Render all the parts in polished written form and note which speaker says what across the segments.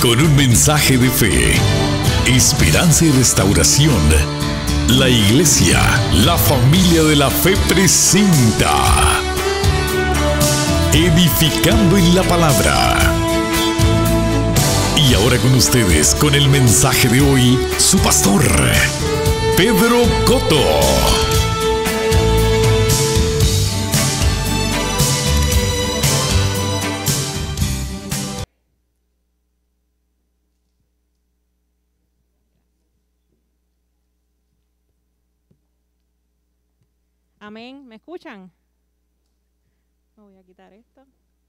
Speaker 1: Con un mensaje de fe, esperanza y restauración, la Iglesia, la familia de la fe presenta Edificando en la Palabra. Y ahora con ustedes, con el mensaje de hoy, su pastor, Pedro Cotto.
Speaker 2: Amén. ¿Me escuchan? Voy a quitar esto.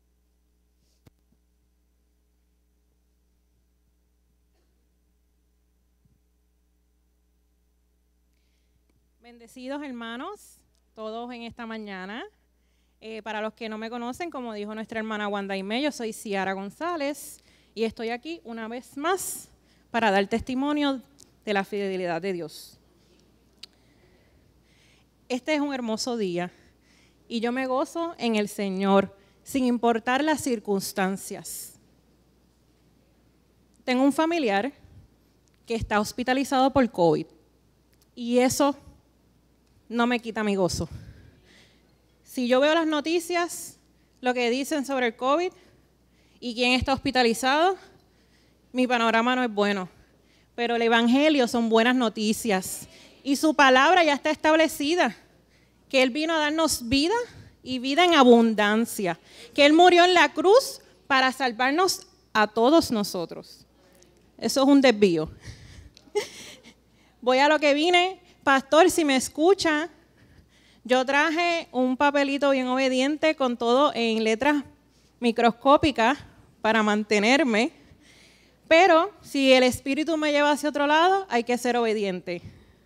Speaker 2: Bendecidos hermanos, todos en esta mañana. Para los que no me conocen, como dijo nuestra hermana Wanda Aimé, yo soy Ciara González y estoy aquí una vez más para dar testimonio de la fidelidad de Dios. Este es un hermoso día y yo me gozo en el Señor, sin importar las circunstancias. Tengo un familiar que está hospitalizado por COVID y eso no me quita mi gozo. Si yo veo las noticias, lo que dicen sobre el COVID y quién está hospitalizado, mi panorama no es bueno. Pero el Evangelio son buenas noticias y su palabra ya está establecida, que Él vino a darnos vida y vida en abundancia, que Él murió en la cruz para salvarnos a todos nosotros. Eso es un desvío. Voy a lo que vine. Pastor, si me escucha, yo traje un papelito bien obediente con todo en letras microscópicas para mantenerme, pero si el Espíritu me lleva hacia otro lado, hay que ser obediente.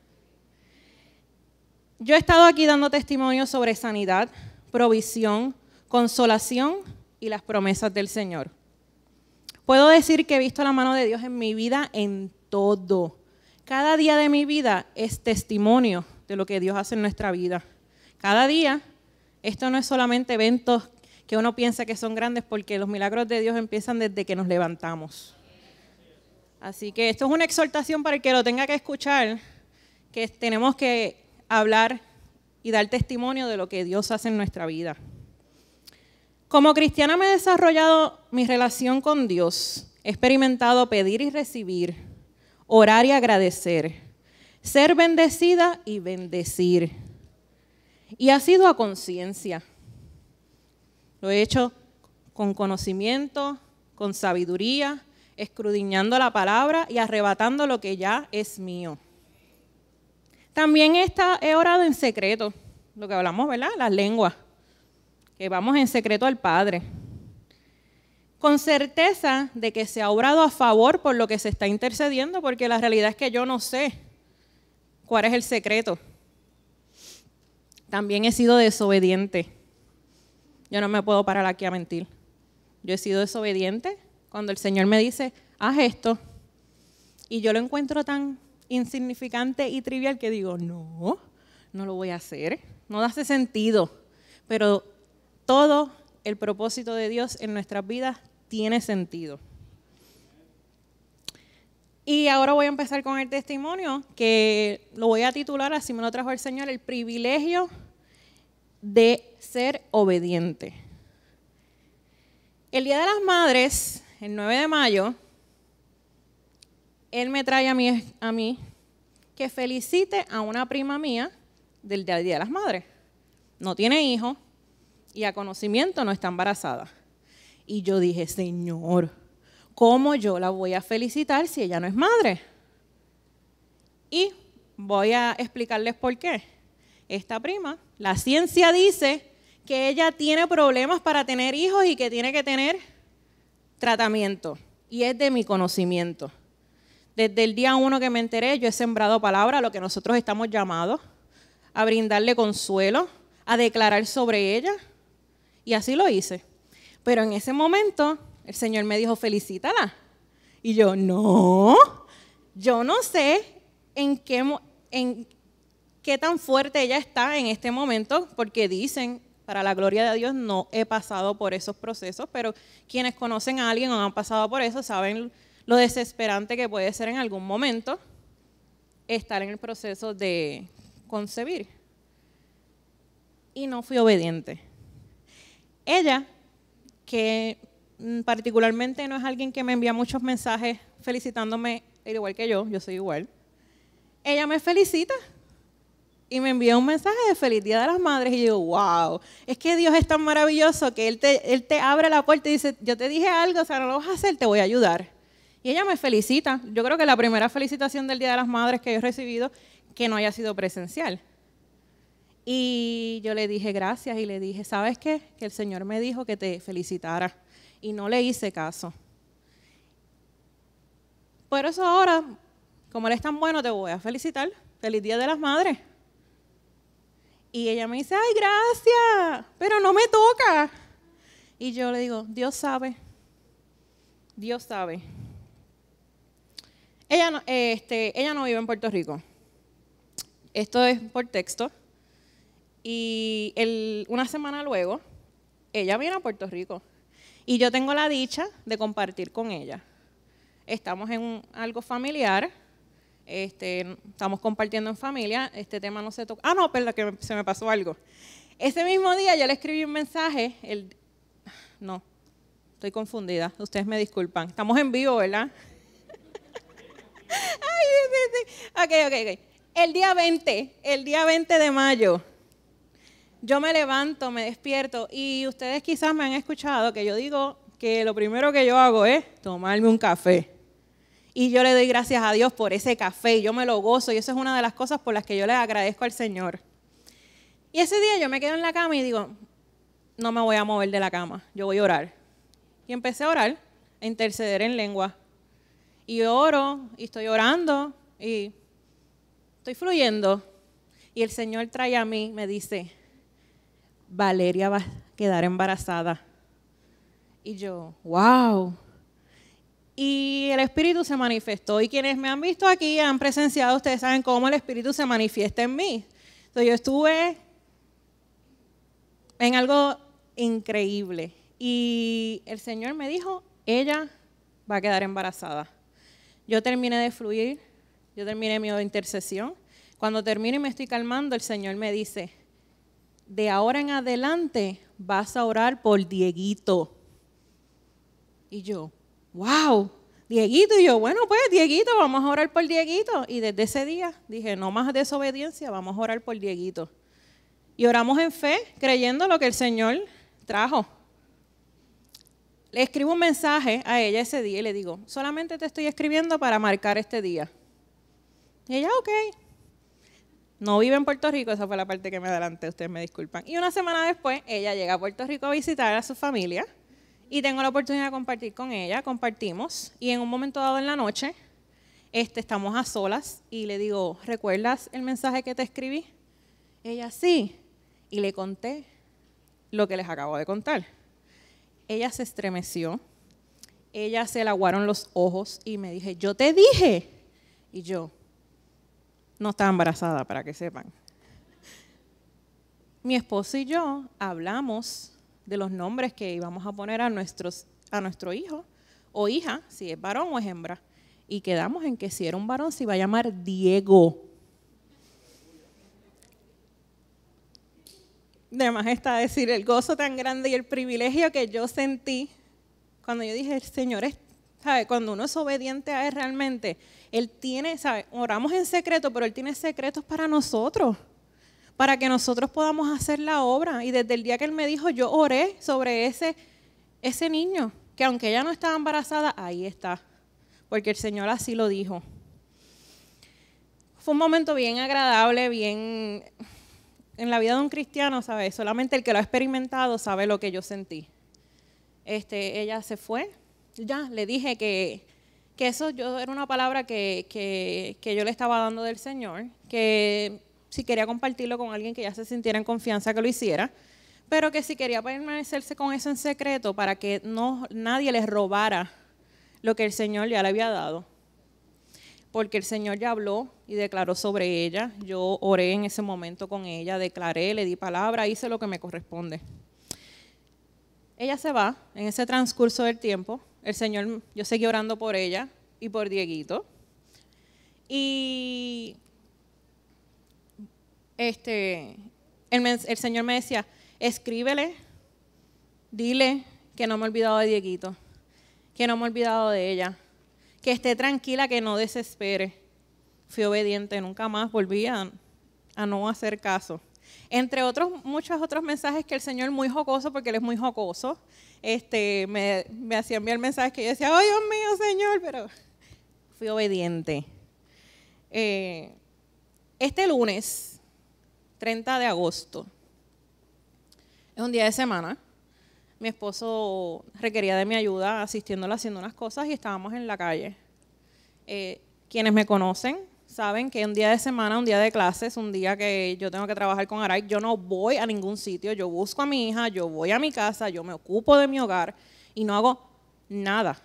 Speaker 2: Yo he estado aquí dando testimonio sobre sanidad, provisión, consolación y las promesas del Señor. Puedo decir que he visto la mano de Dios en mi vida en todo. Cada día de mi vida es testimonio de lo que Dios hace en nuestra vida. Cada día, esto no es solamente eventos que uno piensa que son grandes, porque los milagros de Dios empiezan desde que nos levantamos. Así que esto es una exhortación para el que lo tenga que escuchar, que tenemos que hablar y dar testimonio de lo que Dios hace en nuestra vida. Como cristiana me he desarrollado mi relación con Dios, he experimentado pedir y recibir, orar y agradecer, ser bendecida y bendecir. Y ha sido a conciencia. Lo he hecho con conocimiento, con sabiduría, escudriñando la palabra y arrebatando lo que ya es mío. También he orado en secreto, lo que hablamos, ¿verdad? Las lenguas, que vamos en secreto al Padre, con certeza de que se ha obrado a favor por lo que se está intercediendo, porque la realidad es que yo no sé cuál es el secreto. También he sido desobediente. Yo no me puedo parar aquí a mentir. Yo he sido desobediente cuando el Señor me dice, haz esto, y yo lo encuentro tan insignificante y trivial que digo, no lo voy a hacer, no hace sentido, pero todo el propósito de Dios en nuestras vidas tiene sentido. Y ahora voy a empezar con el testimonio, que lo voy a titular, así me lo trajo el Señor, el privilegio de ser obediente. El Día de las Madres, el 9 de mayo, Él me trae a mí que felicite a una prima mía del Día de las Madres. No tiene hijos y a conocimiento no está embarazada. Y yo dije, Señor, ¿cómo yo la voy a felicitar si ella no es madre? Y voy a explicarles por qué. Esta prima, la ciencia dice que ella tiene problemas para tener hijos y que tiene que tener tratamiento. Y es de mi conocimiento. Desde el día 1 que me enteré, yo he sembrado palabra, lo que nosotros estamos llamados, a brindarle consuelo, a declarar sobre ella. Y así lo hice. Pero en ese momento, el Señor me dijo, felicítala. Y yo no sé en qué tan fuerte ella está en este momento, porque dicen, para la gloria de Dios, no he pasado por esos procesos, pero quienes conocen a alguien o han pasado por eso saben lo desesperante que puede ser en algún momento estar en el proceso de concebir. Y no fui obediente. Ella, que particularmente no es alguien que me envía muchos mensajes felicitándome, igual que yo soy igual, ella me felicita y me envía un mensaje de feliz Día de las Madres y yo, wow, es que Dios es tan maravilloso que Él te abre la puerta y dice, yo te dije algo, o sea, no lo vas a hacer, te voy a ayudar. Y ella me felicita. Yo creo que la primera felicitación del Día de las Madres que yo he recibido, que no haya sido presencial. Y yo le dije gracias y le dije, ¿sabes qué? Que el Señor me dijo que te felicitara. Y no le hice caso. Por eso ahora, como Él es tan bueno, te voy a felicitar. Feliz Día de las Madres. Y ella me dice, ay, gracias, pero no me toca. Y yo le digo, Dios sabe. Dios sabe. Ella no vive en Puerto Rico. Esto es por texto. Y una semana luego, ella viene a Puerto Rico. Y yo tengo la dicha de compartir con ella. Estamos en algo familiar. Estamos compartiendo en familia. Este tema no se toca. Ah, no, perdón, que se me pasó algo. Ese mismo día yo le escribí un mensaje. No, estoy confundida. Ustedes me disculpan. Estamos en vivo, ¿verdad? Ay, sí. Ok. El día 20 de mayo. Yo me levanto, me despierto y ustedes quizás me han escuchado que yo digo que lo primero que yo hago es tomarme un café. Y yo le doy gracias a Dios por ese café y yo me lo gozo y eso es una de las cosas por las que yo le agradezco al Señor. Y ese día yo me quedo en la cama y digo, no me voy a mover de la cama, yo voy a orar. Y empecé a orar, a interceder en lengua. Y oro y estoy orando y estoy fluyendo. Y el Señor trae a mí, me dice, Valeria va a quedar embarazada. Y yo, wow. Y el Espíritu se manifestó. Y quienes me han visto aquí, han presenciado, ustedes saben cómo el Espíritu se manifiesta en mí. Entonces yo estuve en algo increíble. Y el Señor me dijo, ella va a quedar embarazada. Yo terminé de fluir, yo terminé mi intercesión. Cuando termino y me estoy calmando, el Señor me dice, de ahora en adelante vas a orar por Dieguito. Y yo, wow, Dieguito. Y yo, bueno, pues Dieguito, vamos a orar por Dieguito. Y desde ese día dije, no más desobediencia, vamos a orar por Dieguito. Y oramos en fe, creyendo lo que el Señor trajo. Le escribo un mensaje a ella ese día y le digo, solamente te estoy escribiendo para marcar este día. Y ella, ok. No vive en Puerto Rico, esa fue la parte que me adelanté, ustedes me disculpan. Y una semana después, ella llega a Puerto Rico a visitar a su familia y tengo la oportunidad de compartir con ella, compartimos. Y en un momento dado en la noche, estamos a solas y le digo, ¿recuerdas el mensaje que te escribí? Ella, sí. Y le conté lo que les acabo de contar. Ella se estremeció, ella se le aguaron los ojos y me dije, yo te dije. Y yo, no estaba embarazada, para que sepan. Mi esposo y yo hablamos de los nombres que íbamos a poner a nuestro hijo o hija, si es varón o es hembra. Y quedamos en que si era un varón se iba a llamar Diego. De más está decir el gozo tan grande y el privilegio que yo sentí cuando yo dije, el Señor ¿sabe? Cuando uno es obediente a Él realmente, Él tiene, ¿sabe? Oramos en secreto, pero Él tiene secretos para nosotros, para que nosotros podamos hacer la obra. Y desde el día que Él me dijo, yo oré sobre ese niño, que aunque ella no estaba embarazada, ahí está, porque el Señor así lo dijo. Fue un momento bien agradable, bien en la vida de un cristiano, ¿sabes? Solamente el que lo ha experimentado sabe lo que yo sentí. Ella se fue. Ya le dije que eso era una palabra que yo le estaba dando del Señor, que si quería compartirlo con alguien que ya se sintiera en confianza que lo hiciera, pero que si quería permanecerse con eso en secreto para que nadie les robara lo que el Señor ya le había dado. Porque el Señor ya habló y declaró sobre ella. Yo oré en ese momento con ella, declaré, le di palabra, hice lo que me corresponde. Ella se va en ese transcurso del tiempo. El Señor, yo seguí orando por ella, y por Dieguito. Y el Señor me decía, escríbele, dile que no me he olvidado de Dieguito, que no me he olvidado de ella, que esté tranquila, que no desespere. Fui obediente, nunca más volví a no hacer caso. Entre muchos otros mensajes que el Señor, muy jocoso, porque Él es muy jocoso, me hacía enviar mensajes que yo decía, ¡ay, Dios mío, Señor! Pero fui obediente. Este lunes, 30 de agosto, es un día de semana. Mi esposo requería de mi ayuda asistiéndolo haciendo unas cosas y estábamos en la calle. Quienes me conocen saben que un día de semana, un día de clases, un día que yo tengo que trabajar con Aray, yo no voy a ningún sitio, yo busco a mi hija, yo voy a mi casa, yo me ocupo de mi hogar y no hago nada.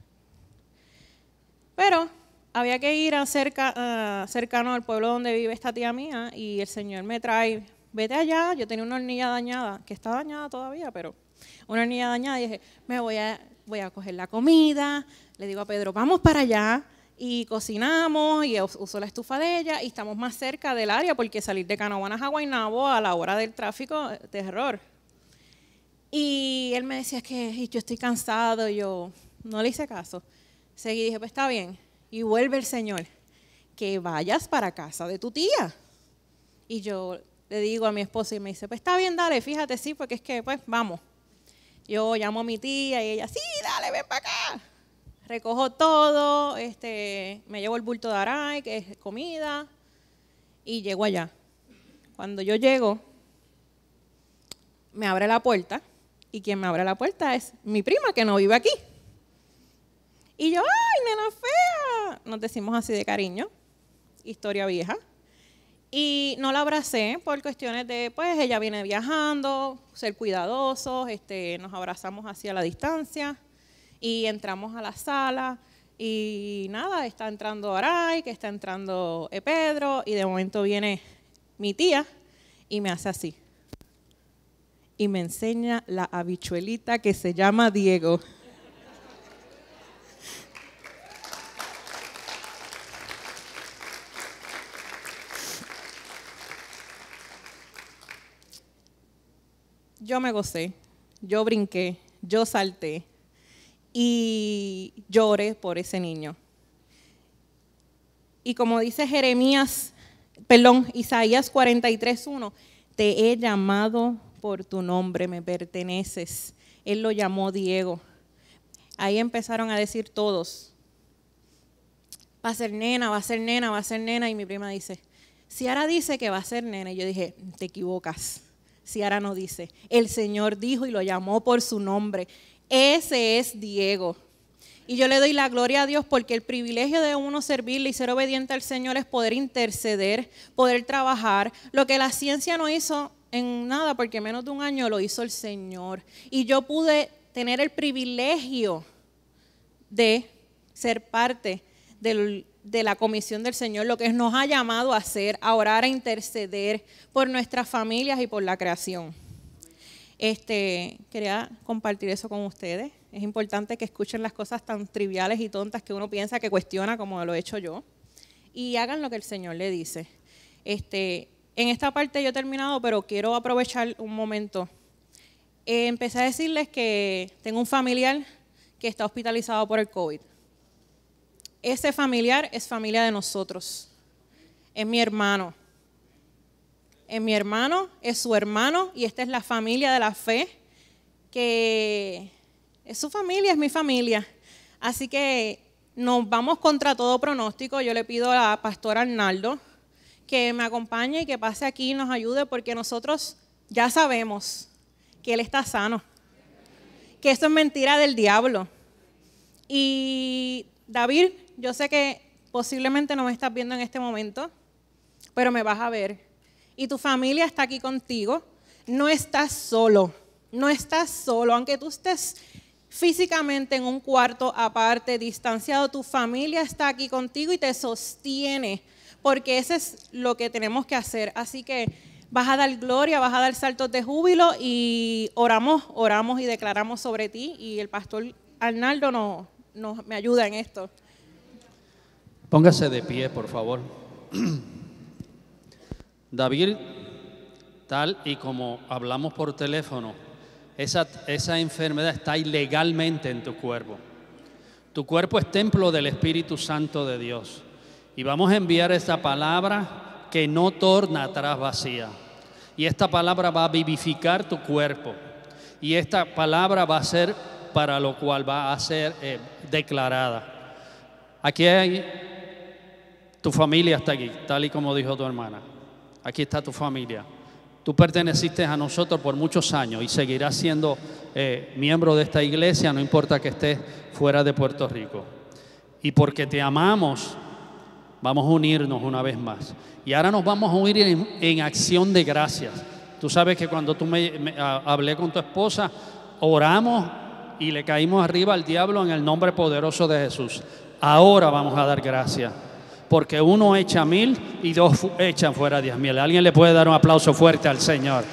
Speaker 2: Pero había que ir cercano al pueblo donde vive esta tía mía y el Señor me trae, vete allá. Yo tenía una hornilla dañada, que está dañada todavía, pero una hornilla dañada, y dije, voy a coger la comida. Le digo a Pedro, vamos para allá. Y cocinamos y uso la estufa de ella y estamos más cerca del área porque salir de Canóvanas a Guaynabo a la hora del tráfico, terror. Y él me decía que yo estoy cansado, y yo no le hice caso. Seguí y dije, pues está bien. Y vuelve el Señor, que vayas para casa de tu tía. Y yo le digo a mi esposo y me dice, pues está bien, dale, fíjate, sí, porque es que pues vamos. Yo llamo a mi tía y ella, sí, dale, ven para acá. Recojo todo, me llevo el bulto de Aray, que es comida, y llego allá. Cuando yo llego, me abre la puerta, y quien me abre la puerta es mi prima, que no vive aquí. Y yo, ¡ay, nena fea! Nos decimos así de cariño, historia vieja. Y no la abracé por cuestiones de, pues, ella viene viajando, ser cuidadosos, nos abrazamos así a la distancia. Y entramos a la sala y nada, está entrando Aray, que está entrando Pedro, y de momento viene mi tía y me hace así. Y me enseña la habichuelita que se llama Diego. Yo me gocé, yo brinqué, yo salté. Y lloré por ese niño. Y como dice Isaías 43:1, te he llamado por tu nombre, me perteneces. Él lo llamó Diego. Ahí empezaron a decir todos, va a ser nena, va a ser nena, va a ser nena. Y mi prima dice, Ciara dice que va a ser nena. Y yo dije, te equivocas. Ciara no dice, el Señor dijo y lo llamó por su nombre. Ese es Diego. Y yo le doy la gloria a Dios porque el privilegio de uno servirle y ser obediente al Señor es poder interceder, poder trabajar. Lo que la ciencia no hizo en nada, porque menos de un año lo hizo el Señor. Y yo pude tener el privilegio de ser parte de la comisión del Señor, lo que nos ha llamado a hacer, a orar, a interceder por nuestras familias y por la creación. Quería compartir eso con ustedes. Es importante que escuchen las cosas tan triviales y tontas que uno piensa que cuestiona, como lo he hecho yo, y hagan lo que el Señor le dice. En esta parte yo he terminado, pero quiero aprovechar un momento. Empecé a decirles que tengo un familiar que está hospitalizado por el COVID. Ese familiar es familia de nosotros. Es mi hermano. Es mi hermano, es su hermano, y esta es la familia de la fe, que es su familia, es mi familia. Así que nos vamos contra todo pronóstico. Yo le pido a Pastor Arnaldo que me acompañe y que pase aquí y nos ayude, porque nosotros ya sabemos que él está sano, que eso es mentira del diablo. Y David, yo sé que posiblemente no me estás viendo en este momento, pero me vas a ver. Y tu familia está aquí contigo. No estás solo, no estás solo. Aunque tú estés físicamente en un cuarto aparte, distanciado, tu familia está aquí contigo y te sostiene, porque eso es lo que tenemos que hacer. Así que vas a dar gloria, vas a dar saltos de júbilo y oramos y declaramos sobre ti. Y el pastor Arnaldo me ayuda en esto.
Speaker 3: Póngase de pie, por favor. David, tal y como hablamos por teléfono, esa enfermedad está ilegalmente en tu cuerpo. Tu cuerpo es templo del Espíritu Santo de Dios. Y vamos a enviar esta palabra que no torna atrás vacía. Y esta palabra va a vivificar tu cuerpo. Y esta palabra va a ser para lo cual va a ser declarada. Aquí hay, tu familia está aquí, tal y como dijo tu hermana. Aquí está tu familia. Tú perteneciste a nosotros por muchos años y seguirás siendo miembro de esta iglesia, no importa que estés fuera de Puerto Rico. Y porque te amamos, vamos a unirnos una vez más. Y ahora nos vamos a unir en acción de gracias. Tú sabes que cuando tú hablé con tu esposa, oramos y le caímos arriba al diablo en el nombre poderoso de Jesús. Ahora vamos a dar gracias. Porque uno echa 1000 y 2 echan fuera 10,000. ¿Alguien le puede dar un aplauso fuerte al Señor?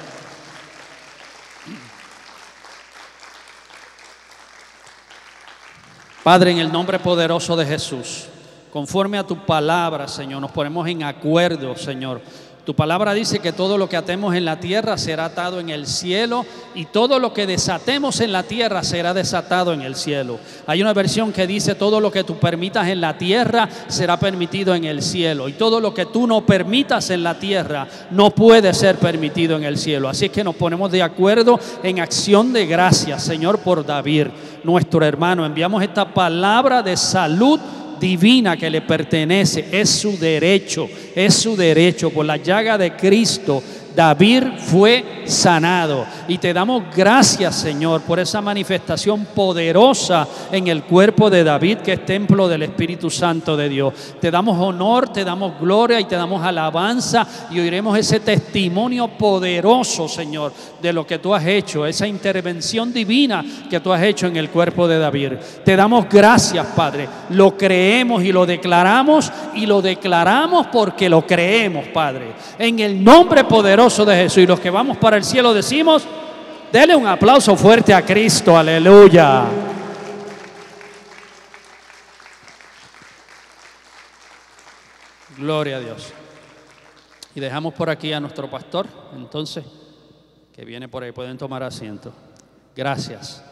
Speaker 3: Padre, en el nombre poderoso de Jesús, conforme a tu palabra, Señor, nos ponemos en acuerdo, Señor. Tu palabra dice que todo lo que atemos en la tierra será atado en el cielo y todo lo que desatemos en la tierra será desatado en el cielo. Hay una versión que dice todo lo que tú permitas en la tierra será permitido en el cielo y todo lo que tú no permitas en la tierra no puede ser permitido en el cielo. Así es que nos ponemos de acuerdo en acción de gracias, Señor, por David, nuestro hermano. Enviamos esta palabra de salud divina que le pertenece, es su derecho, por la llaga de Cristo. David fue sanado y te damos gracias, Señor, por esa manifestación poderosa en el cuerpo de David, que es templo del Espíritu Santo de Dios. Te damos honor, te damos gloria y te damos alabanza y oiremos ese testimonio poderoso, Señor, de lo que tú has hecho, esa intervención divina que tú has hecho en el cuerpo de David. Te damos gracias, Padre, lo creemos y lo declaramos porque lo creemos, Padre, en el nombre poderoso de Jesús. Y los que vamos para el cielo decimos, dele un aplauso fuerte a Cristo, aleluya. Gloria a Dios. Y dejamos por aquí a nuestro pastor, entonces, que viene por ahí. Pueden tomar asiento. Gracias.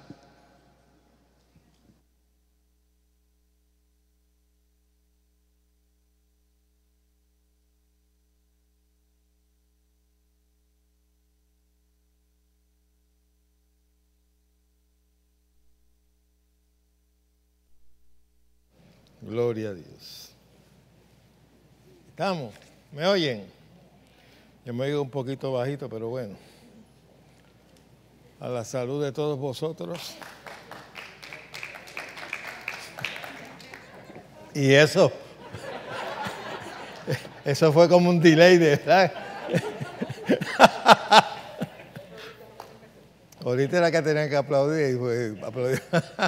Speaker 4: Gloria a Dios. ¿Estamos? ¿Me oyen? Yo me oigo un poquito bajito, pero bueno. A la salud de todos vosotros. Y eso fue como un delay, ¿verdad? Ahorita era que tenían que aplaudir y pues aplaudir.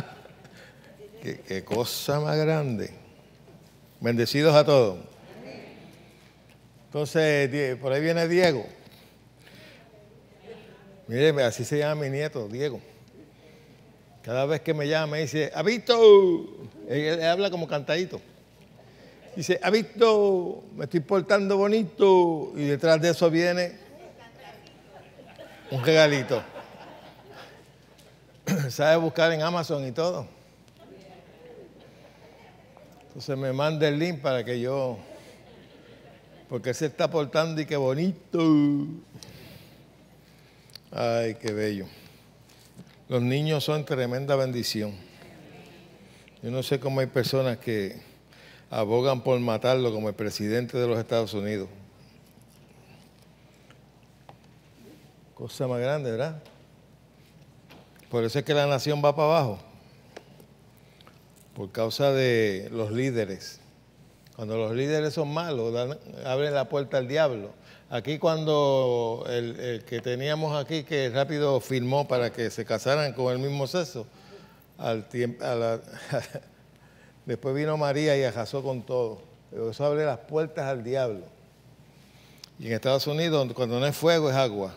Speaker 4: Qué cosa más grande. Bendecidos a todos. Entonces, por ahí viene Diego. Mire, así se llama mi nieto, Diego. Cada vez que me llama me dice, ¡Abito! Él habla como cantadito. Dice, ¡Abito! Me estoy portando bonito. Y detrás de eso viene un regalito. Sabe buscar en Amazon y todo. Entonces me manda el link para que yo, porque se está portando y qué bonito. Ay, qué bello. Los niños son tremenda bendición. Yo no sé cómo hay personas que abogan por matarlo como el presidente de los Estados Unidos. Cosa más grande, ¿verdad? Por eso es que la nación va para abajo. Por causa de los líderes. Cuando los líderes son malos, abren la puerta al diablo. Aquí cuando el que teníamos aquí, que rápido firmó para que se casaran con el mismo sexo, después vino María y arrasó con todo. Pero eso abre las puertas al diablo. Y en Estados Unidos, cuando no es fuego, es agua.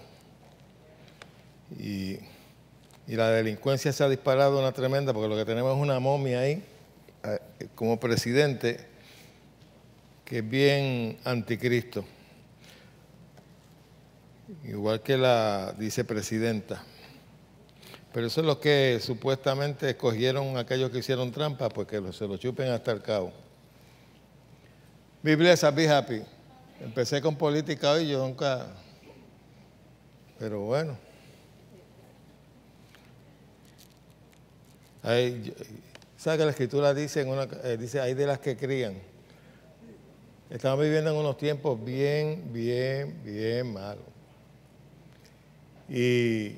Speaker 4: Y la delincuencia se ha disparado una tremenda, porque lo que tenemos es una momia ahí, como presidente, que es bien anticristo, igual que la vicepresidenta. Pero eso es lo que supuestamente escogieron aquellos que hicieron trampa, pues que se lo chupen hasta el cabo. Be blessed, be happy. Empecé con política hoy, yo nunca... Pero bueno. ¿Sabes que la Escritura dice, dice, hay de las que crían? Estamos viviendo en unos tiempos bien malos. Y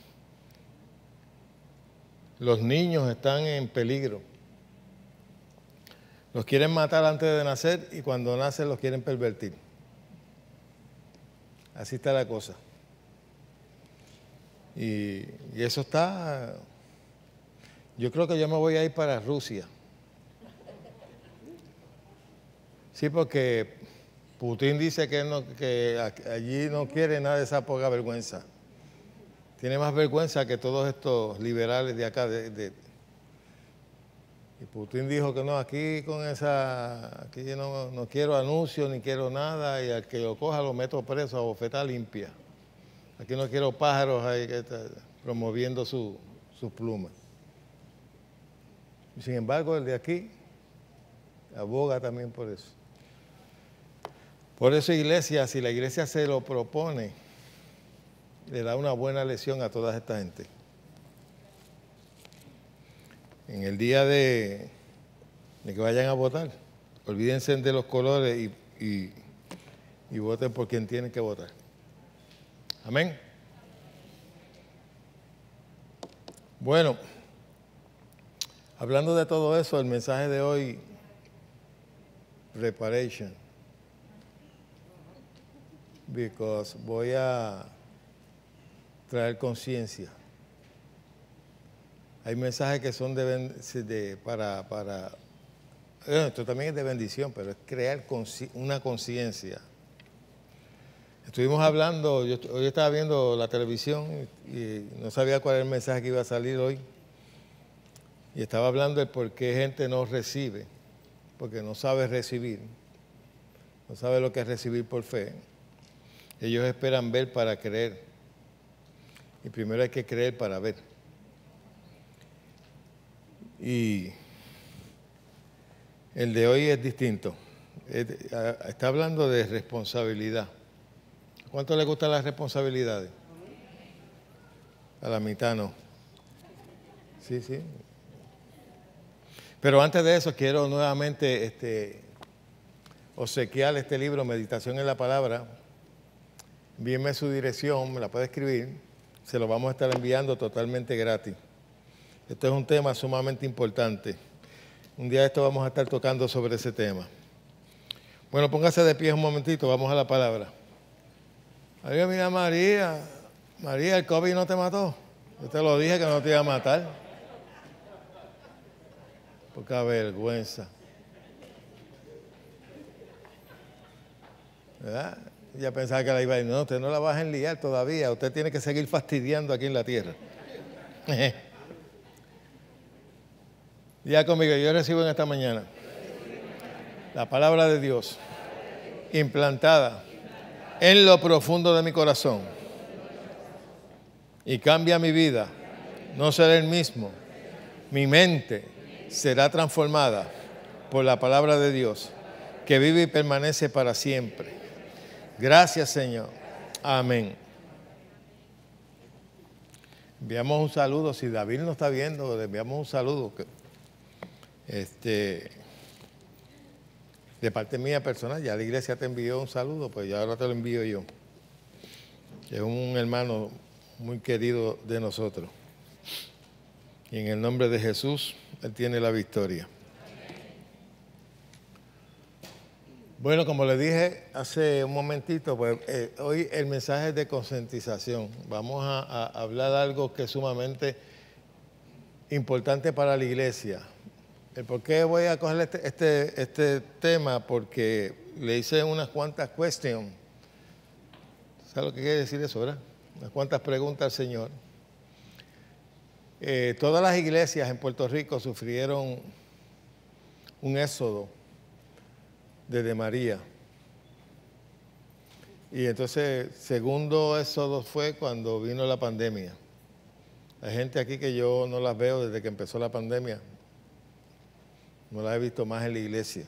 Speaker 4: los niños están en peligro. Los quieren matar antes de nacer y cuando nacen los quieren pervertir. Así está la cosa. Y eso está... Yo creo que yo me voy a ir para Rusia. Sí, porque Putin dice que allí no quiere nada de esa poca vergüenza. Tiene más vergüenza que todos estos liberales de acá. Y Putin dijo que no, aquí con aquí no quiero anuncios ni quiero nada, y al que lo coja lo meto preso a bofeta limpia. Aquí no quiero pájaros ahí promoviendo sus plumas. Y sin embargo, el de aquí aboga también por eso. Por eso, iglesia, si la iglesia se lo propone, le da una buena lección a toda esta gente. En el día de que vayan a votar, olvídense de los colores y voten por quien tienen que votar. Amén. Bueno, hablando de todo eso, el mensaje de hoy, preparation, because voy a traer conciencia. Hay mensajes que son esto también es de bendición, pero es crear una conciencia. Estuvimos hablando, hoy estaba viendo la televisión y no sabía cuál era el mensaje que iba a salir hoy. Y estaba hablando de por qué gente no recibe, porque no sabe recibir, no sabe lo que es recibir por fe. Ellos esperan ver para creer. Y primero hay que creer para ver. Y el de hoy es distinto. Está hablando de responsabilidad. ¿Cuánto le gustan las responsabilidades? A la mitad no. Sí. Pero antes de eso quiero nuevamente obsequiar este libro, Meditación en la Palabra. Envíenme su dirección, me la puede escribir. Se lo vamos a estar enviando totalmente gratis. Esto es un tema sumamente importante. Un día de esto vamos a estar tocando sobre ese tema. Bueno, póngase de pie un momentito, vamos a la palabra. Adiós, mira María. María, ¿el COVID no te mató? Yo te lo dije que no te iba a matar. Poca vergüenza. ¿Verdad? Ella pensaba que la iba a ir. No, usted no la va a enliar todavía. Usted tiene que seguir fastidiando aquí en la tierra. Ya conmigo, yo recibo en esta mañana la palabra de Dios implantada en lo profundo de mi corazón y cambia mi vida. No seré el mismo. Mi mente será transformada por la palabra de Dios que vive y permanece para siempre. Gracias, Señor. Amén. Enviamos un saludo. Si David nos está viendo, le enviamos un saludo. De parte mía personal, ya la iglesia te envió un saludo, pues ya ahora te lo envío yo. Es un hermano muy querido de nosotros. Y en el nombre de Jesús, Él tiene la victoria. Bueno, como le dije hace un momentito, pues hoy el mensaje es de concientización. Vamos a hablar de algo que es sumamente importante para la iglesia. ¿Por qué voy a coger este tema? Porque le hice unas cuantas questions. ¿Sabe lo que quiere decir eso, verdad? Unas cuantas preguntas al Señor. Todas las iglesias en Puerto Rico sufrieron un éxodo desde María. Y entonces, segundo éxodo fue cuando vino la pandemia. Hay gente aquí que yo no las veo desde que empezó la pandemia. No las he visto más en la iglesia.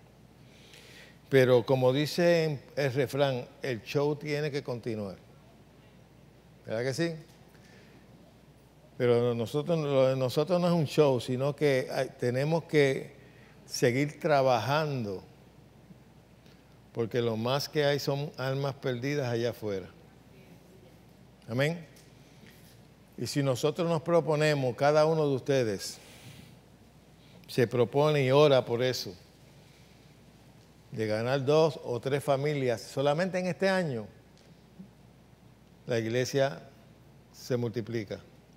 Speaker 4: Pero como dice el refrán, el show tiene que continuar. ¿Verdad que sí? Pero lo de nosotros no es un show, sino que tenemos que seguir trabajando, porque lo más que hay son almas perdidas allá afuera. Amén. Y si nosotros nos proponemos, cada uno de ustedes se propone y ora por eso, de ganar 2 o 3 familias solamente en este año, la iglesia se multiplica.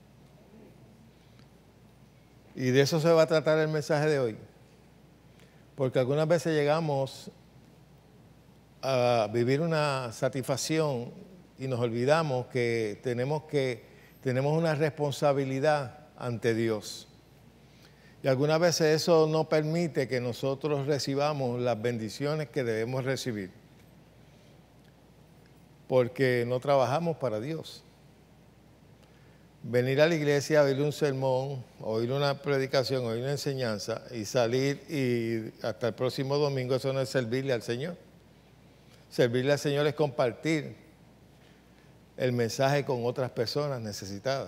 Speaker 4: Y de eso se va a tratar el mensaje de hoy. Porque algunas veces llegamos a vivir una satisfacción y nos olvidamos que tenemos una responsabilidad ante Dios. Y algunas veces eso no permite que nosotros recibamos las bendiciones que debemos recibir. Porque no trabajamos para Dios. Venir a la iglesia, oír un sermón, oír una predicación, oír una enseñanza y salir y hasta el próximo domingo, eso no es servirle al Señor. Servirle al Señor es compartir el mensaje con otras personas necesitadas.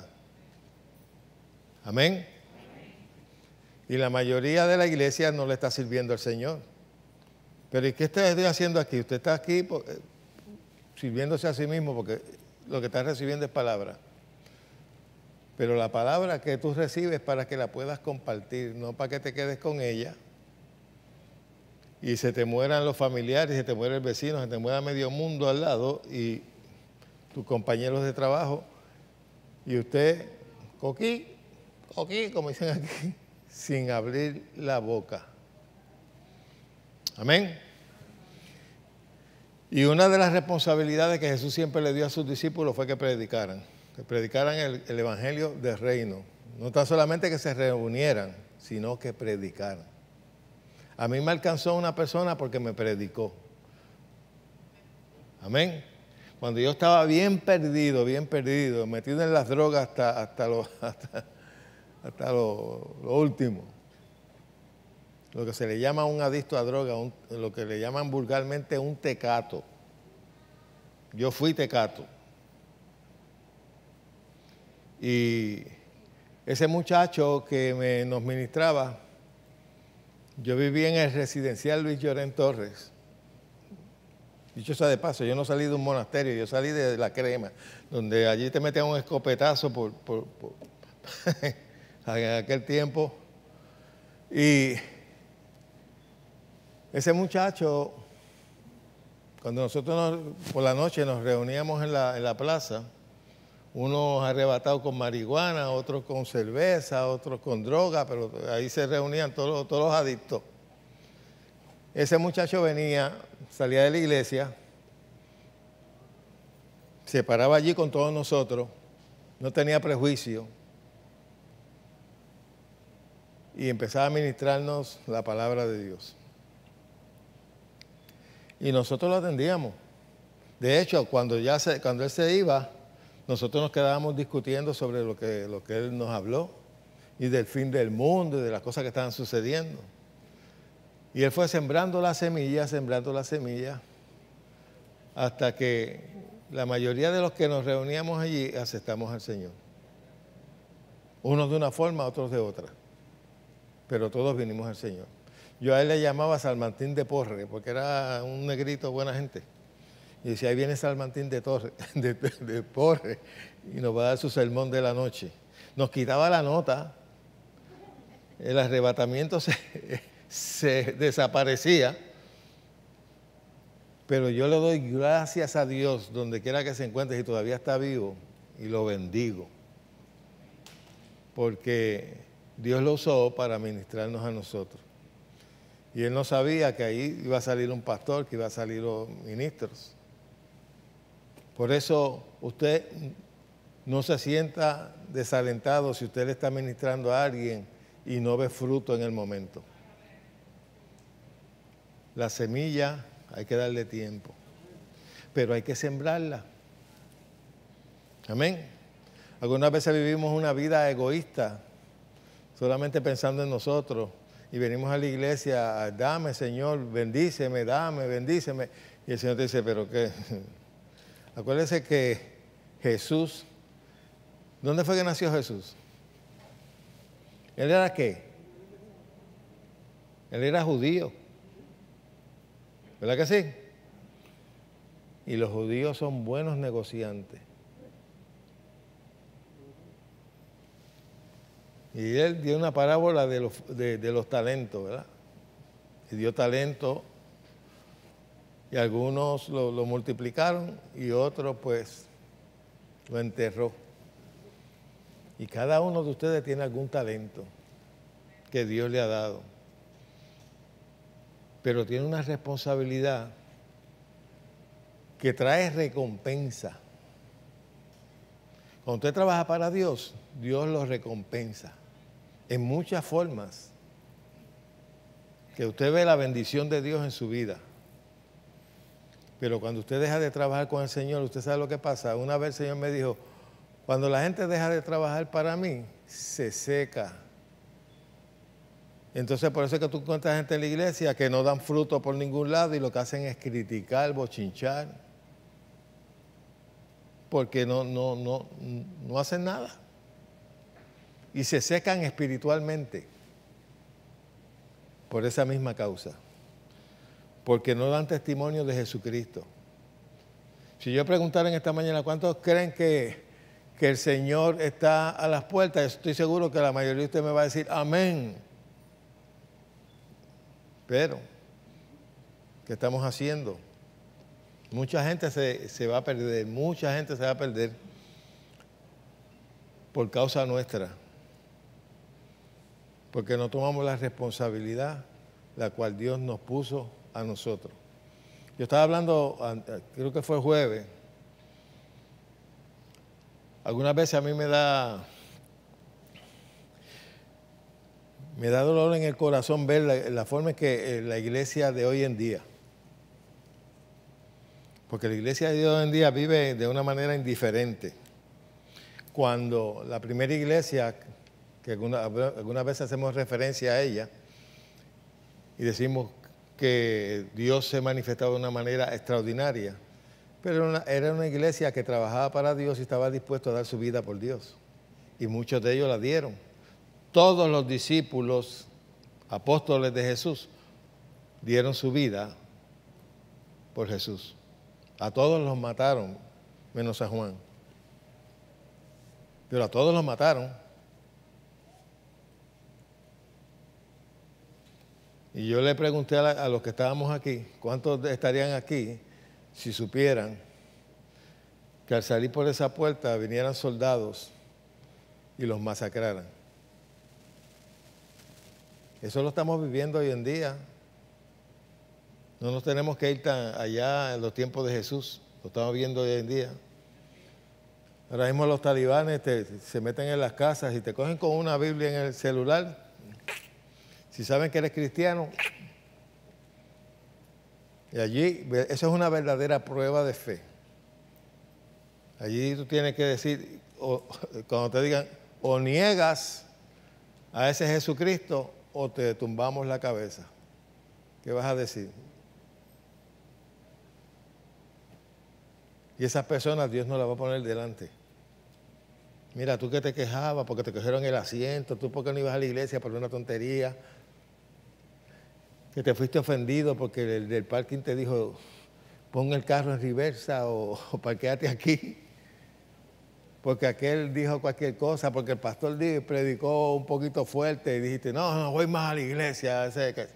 Speaker 4: Amén. Y la mayoría de la iglesia no le está sirviendo al Señor. Pero ¿y qué estoy haciendo aquí? Usted está aquí sirviéndose a sí mismo porque lo que está recibiendo es palabra. Pero la palabra que tú recibes es para que la puedas compartir, no para que te quedes con ella y se te mueran los familiares, se te muere el vecino, se te muera medio mundo al lado y tus compañeros de trabajo y usted, coquí, como dicen aquí, sin abrir la boca. Amén. Y una de las responsabilidades que Jesús siempre le dio a sus discípulos fue que predicaran el evangelio del reino. No tan solamente que se reunieran, sino que predicaran. A mí me alcanzó una persona porque me predicó. Amén. Cuando yo estaba bien perdido, metido en las drogas hasta lo último. Lo que se le llama un adicto a droga, lo que le llaman vulgarmente un tecato. Yo fui tecato. Y ese muchacho que nos ministraba, yo vivía en el residencial Luis Llorén Torres. Dicho sea de paso, yo no salí de un monasterio, yo salí de La Crema, donde allí te metían un escopetazo por en aquel tiempo. Y ese muchacho, cuando nosotros por la noche nos reuníamos en la plaza, unos arrebatados con marihuana, otros con cerveza, otros con droga, pero ahí se reunían todos los adictos. Ese muchacho salía de la iglesia, se paraba allí con todos nosotros, no tenía prejuicio, y empezaba a ministrarnos la palabra de Dios. Y nosotros lo atendíamos. De hecho, cuando él se iba, nosotros nos quedábamos discutiendo sobre lo que él nos habló y del fin del mundo y de las cosas que estaban sucediendo. Y él fue sembrando la semilla, hasta que la mayoría de los que nos reuníamos allí aceptamos al Señor. Unos de una forma, otros de otra. Pero todos vinimos al Señor. Yo a él le llamaba Salmantín de Porre, porque era un negrito buena gente. Y decía, ahí viene Salmantín de Porre, y nos va a dar su sermón de la noche. Nos quitaba la nota, el arrebatamiento se desaparecía, pero yo le doy gracias a Dios donde quiera que se encuentre, si todavía está vivo, y lo bendigo. Porque Dios lo usó para ministrarnos a nosotros. Y él no sabía que ahí iba a salir un pastor, que iba a salir los ministros. Por eso usted no se sienta desalentado si usted le está ministrando a alguien y no ve fruto en el momento. La semilla hay que darle tiempo, pero hay que sembrarla. Amén. Algunas veces vivimos una vida egoísta, solamente pensando en nosotros, y venimos a la iglesia, dame Señor, bendíceme, dame, bendíceme. Y el Señor te dice, pero ¿qué? Acuérdese que Jesús, ¿dónde fue que nació Jesús? ¿Él era qué? Él era judío. ¿Verdad que sí? Y los judíos son buenos negociantes. Y él dio una parábola de los talentos, ¿verdad? Y dio talento y algunos lo multiplicaron y otros pues lo enterró. Y cada uno de ustedes tiene algún talento que Dios le ha dado. Pero tiene una responsabilidad que trae recompensa. Cuando usted trabaja para Dios, Dios lo recompensa en muchas formas. Que usted ve la bendición de Dios en su vida. Pero cuando usted deja de trabajar con el Señor, usted sabe lo que pasa. Una vez el Señor me dijo, cuando la gente deja de trabajar para mí, se seca. Entonces por eso es que tú encuentras gente en la iglesia que no dan fruto por ningún lado y lo que hacen es criticar, bochinchar. Porque no hacen nada. Y se secan espiritualmente por esa misma causa. Porque no dan testimonio de Jesucristo. Si yo preguntara en esta mañana, ¿cuántos creen que el Señor está a las puertas? Estoy seguro que la mayoría de ustedes me va a decir, amén. Pero, ¿qué estamos haciendo? Mucha gente se va a perder, mucha gente se va a perder por causa nuestra. Porque no tomamos la responsabilidad la cual Dios nos puso a nosotros. Yo estaba hablando, creo que fue el jueves. Algunas veces a mí me da dolor en el corazón ver la forma en que la iglesia de hoy en día, porque la iglesia de hoy en día vive de una manera indiferente. Cuando la primera iglesia, que algunas veces hacemos referencia a ella y decimos que Dios se manifestaba de una manera extraordinaria, pero era una iglesia que trabajaba para Dios y estaba dispuesto a dar su vida por Dios. Y muchos de ellos la dieron. Todos los discípulos, apóstoles de Jesús, dieron su vida por Jesús. A todos los mataron, menos a Juan. Pero a todos los mataron. Y yo le pregunté a los que estábamos aquí, ¿cuántos estarían aquí si supieran que al salir por esa puerta vinieran soldados y los masacraran? Eso lo estamos viviendo hoy en día. No nos tenemos que ir tan allá en los tiempos de Jesús. Lo estamos viendo hoy en día. Ahora mismo los talibanes se meten en las casas y te cogen con una Biblia en el celular. Si saben que eres cristiano. Y allí, eso es una verdadera prueba de fe. Allí tú tienes que decir, cuando te digan, o niegas a ese Jesucristo o te tumbamos la cabeza. ¿Qué vas a decir? Y esas personas Dios no las va a poner delante. Mira, tú que te quejabas porque te cogieron el asiento, tú porque no ibas a la iglesia por una tontería, que te fuiste ofendido porque el del parking te dijo, pon el carro en reversa o parquéate aquí, porque aquel dijo cualquier cosa, porque el pastor predicó un poquito fuerte y dijiste, no voy más a la iglesia.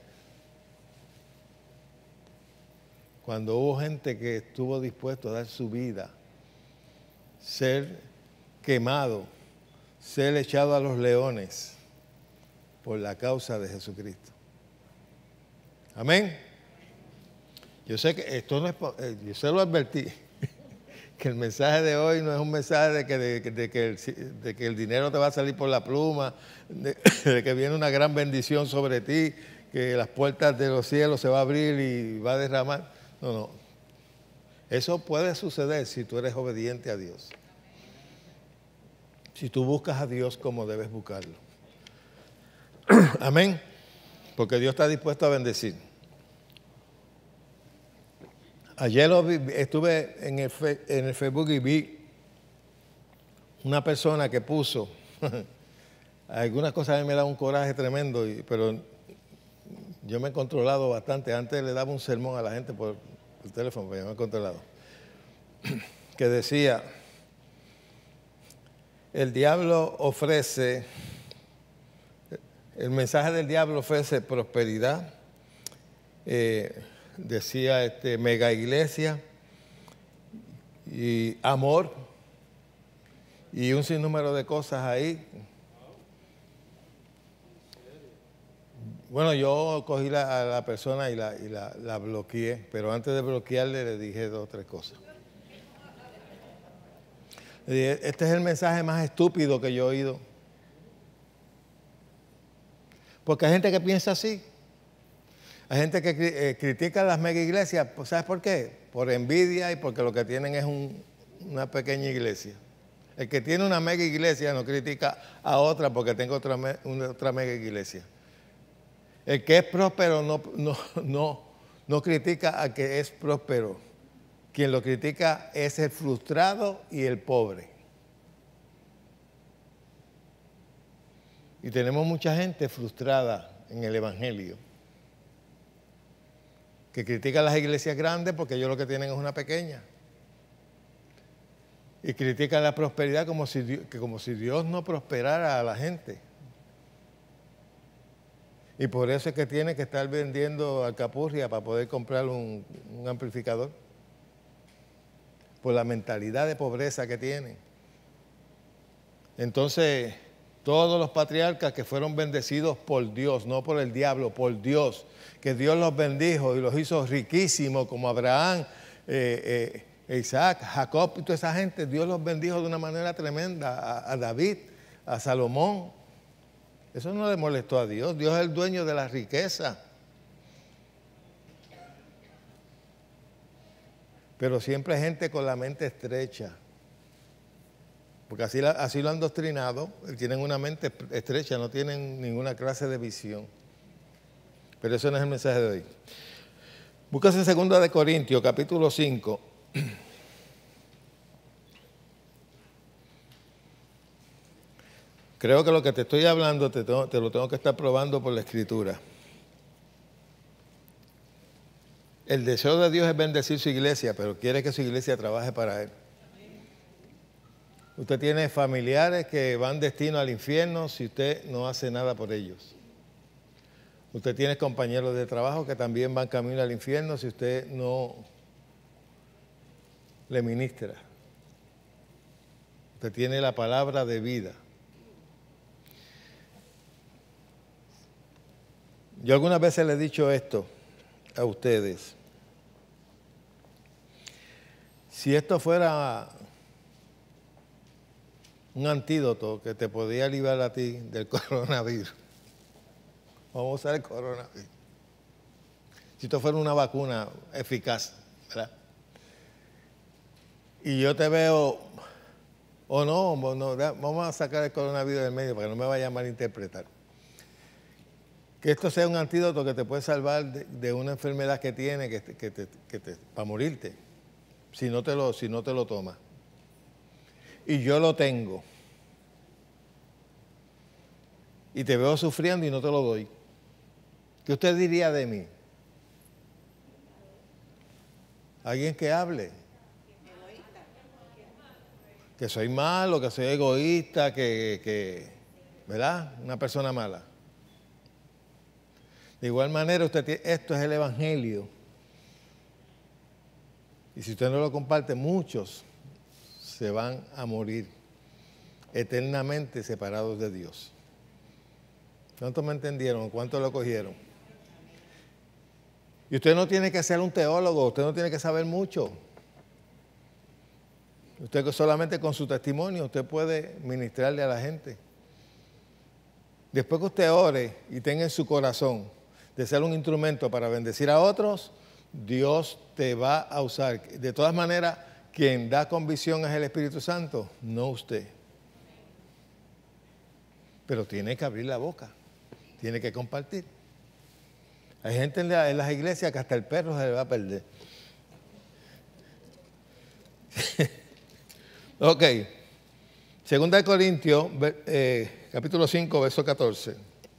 Speaker 4: Cuando hubo gente que estuvo dispuesto a dar su vida, ser quemado, ser echado a los leones por la causa de Jesucristo. Amén. Yo sé que esto no es, yo se lo advertí, que el mensaje de hoy no es un mensaje de que el dinero te va a salir por la pluma, de que viene una gran bendición sobre ti, que las puertas de los cielos se va a abrir y va a derramar. No, no. Eso puede suceder si tú eres obediente a Dios. Si tú buscas a Dios como debes buscarlo. Amén. Porque Dios está dispuesto a bendecir. Ayer estuve en el Facebook y vi una persona que puso, algunas cosas a mí me da un coraje tremendo, pero yo me he controlado bastante. Antes le daba un sermón a la gente por el teléfono, pero yo me he controlado. Que decía, el diablo ofrece, el mensaje del diablo ofrece prosperidad, decía mega iglesia y amor y un sinnúmero de cosas ahí. Bueno, yo cogí a la persona y la bloqueé, pero antes de bloquearle le dije 2 o 3 cosas. Le dije, este es el mensaje más estúpido que yo he oído. Porque hay gente que piensa así. Hay gente que critica las mega iglesias, ¿sabes por qué? Por envidia y porque lo que tienen es una pequeña iglesia. El que tiene una mega iglesia no critica a otra porque tenga otra mega iglesia. El que es próspero no critica al que es próspero. Quien lo critica es el frustrado y el pobre. Y tenemos mucha gente frustrada en el Evangelio, que critica a las iglesias grandes porque ellos lo que tienen es una pequeña. Y critican la prosperidad como si Dios no prosperara a la gente. Y por eso es que tiene que estar vendiendo alcapurria para poder comprar un amplificador. Por la mentalidad de pobreza que tienen. Entonces, todos los patriarcas que fueron bendecidos por Dios, no por el diablo, por Dios, que Dios los bendijo y los hizo riquísimos, como Abraham, Isaac, Jacob y toda esa gente, Dios los bendijo de una manera tremenda, a David, a Salomón. Eso no le molestó a Dios. Dios es el dueño de la riqueza. Pero siempre hay gente con la mente estrecha. Porque así lo han doctrinado. Tienen una mente estrecha, no tienen ninguna clase de visión. Pero eso no es el mensaje de hoy. Búscase en 2 Corintios, capítulo 5. Creo que lo que te estoy hablando te lo tengo que estar probando por la Escritura. El deseo de Dios es bendecir su iglesia, pero quiere que su iglesia trabaje para Él. Usted tiene familiares que van destino al infierno si usted no hace nada por ellos. Usted tiene compañeros de trabajo que también van camino al infierno si usted no le ministra. Usted tiene la palabra de vida. Yo algunas veces le he dicho esto a ustedes. Si esto fuera un antídoto que te podía librar a ti del coronavirus, vamos a usar el coronavirus. Si esto fuera una vacuna eficaz, ¿verdad? Y yo te veo, o no, vamos a sacar el coronavirus del medio para que no me vaya a malinterpretar. Que esto sea un antídoto que te puede salvar de una enfermedad que tiene para morirte, si no te lo tomas. Y yo lo tengo. Y te veo sufriendo y no te lo doy. ¿Qué usted diría de mí? Alguien que hable. Que soy malo, que soy egoísta, ¿verdad? Una persona mala. De igual manera, esto es el Evangelio. Y si usted no lo comparte, muchos se van a morir eternamente separados de Dios. ¿Cuántos me entendieron? ¿Cuántos lo cogieron? Y usted no tiene que ser un teólogo, usted no tiene que saber mucho. Usted solamente con su testimonio, usted puede ministrarle a la gente. Después que usted ore y tenga en su corazón de ser un instrumento para bendecir a otros, Dios te va a usar. De todas maneras, quien da convicción es el Espíritu Santo, no usted. Pero tiene que abrir la boca, tiene que compartir. Hay gente en las iglesias que hasta el perro se le va a perder. Ok. Segunda de Corintios, capítulo 5, verso 14.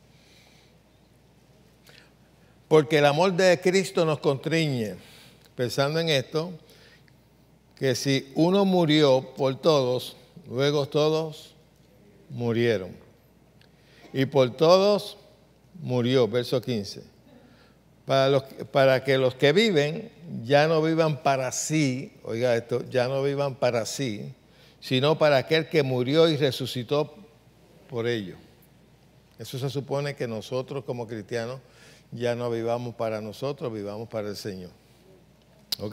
Speaker 4: Porque el amor de Cristo nos constriñe, pensando en esto, que si uno murió por todos, luego todos murieron. Y por todos murió, verso 15. Para que los que viven ya no vivan para sí, oiga esto, ya no vivan para sí, sino para aquel que murió y resucitó por ellos. Eso se supone que nosotros como cristianos ya no vivamos para nosotros, vivamos para el Señor. ¿Ok?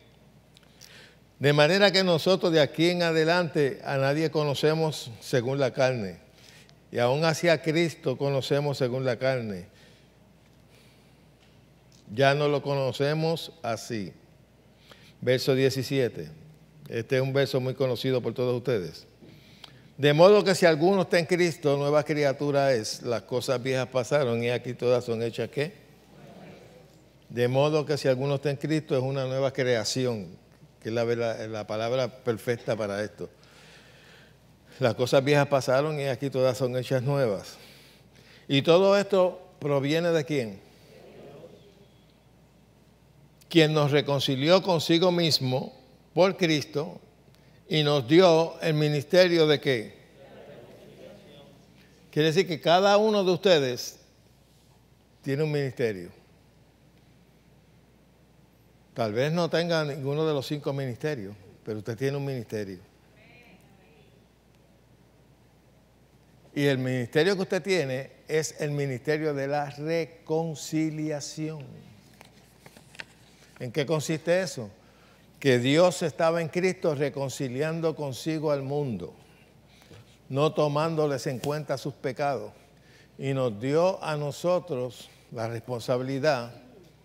Speaker 4: De manera que nosotros de aquí en adelante a nadie conocemos según la carne. Y aún hacia Cristo conocemos según la carne. Ya no lo conocemos así. Verso 17. Este es un verso muy conocido por todos ustedes. De modo que si alguno está en Cristo, nueva criatura es. Las cosas viejas pasaron y aquí todas son hechas ¿qué? De modo que si alguno está en Cristo es una nueva creación, que es la palabra perfecta para esto. Las cosas viejas pasaron y aquí todas son hechas nuevas. Y todo esto proviene ¿de quién? Quien nos reconcilió consigo mismo por Cristo y nos dio el ministerio ¿de qué? Quiere decir que cada uno de ustedes tiene un ministerio. Tal vez no tenga ninguno de los 5 ministerios, pero usted tiene un ministerio. Y el ministerio que usted tiene es el ministerio de la reconciliación. ¿En qué consiste eso? Que Dios estaba en Cristo reconciliando consigo al mundo, no tomándoles en cuenta sus pecados, y nos dio a nosotros la responsabilidad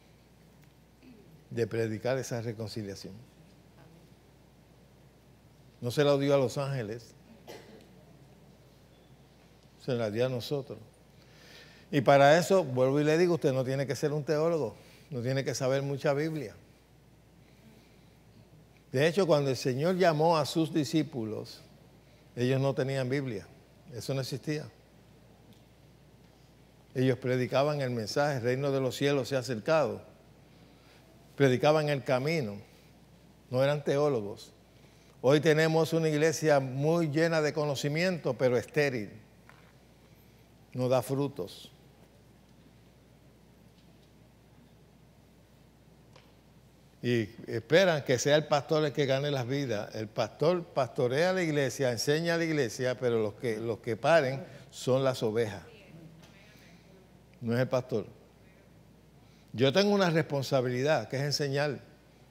Speaker 4: de predicar esa reconciliación. No se la dio a los ángeles, se la dio a nosotros. Y para eso, vuelvo y le digo, usted no tiene que ser un teólogo, no tiene que saber mucha Biblia. De hecho, cuando el Señor llamó a sus discípulos, ellos no tenían Biblia, eso no existía. Ellos predicaban el mensaje, el reino de los cielos se ha acercado. Predicaban el camino, no eran teólogos. Hoy tenemos una iglesia muy llena de conocimiento, pero estéril. No da frutos. Y esperan que sea el pastor el que gane las vidas. El pastor pastorea la iglesia, enseña a la iglesia, pero los que paren son las ovejas. No es el pastor. Yo tengo una responsabilidad, que es enseñar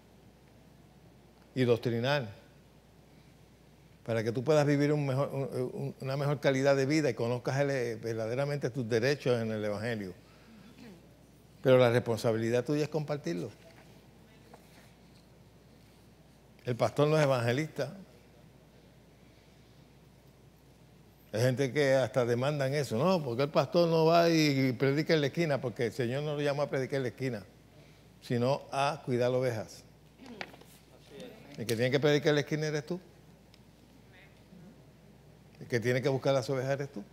Speaker 4: y doctrinar, para que tú puedas vivir una mejor calidad de vida y conozcas verdaderamente tus derechos en el Evangelio. Pero la responsabilidad tuya es compartirlo. El pastor no es evangelista. Hay gente que hasta demandan eso, no, porque el pastor no va y predica en la esquina, porque el Señor no lo llama a predicar en la esquina, sino a cuidar ovejas. El que tiene que predicar en la esquina eres tú. El que tiene que buscar las ovejas eres tú.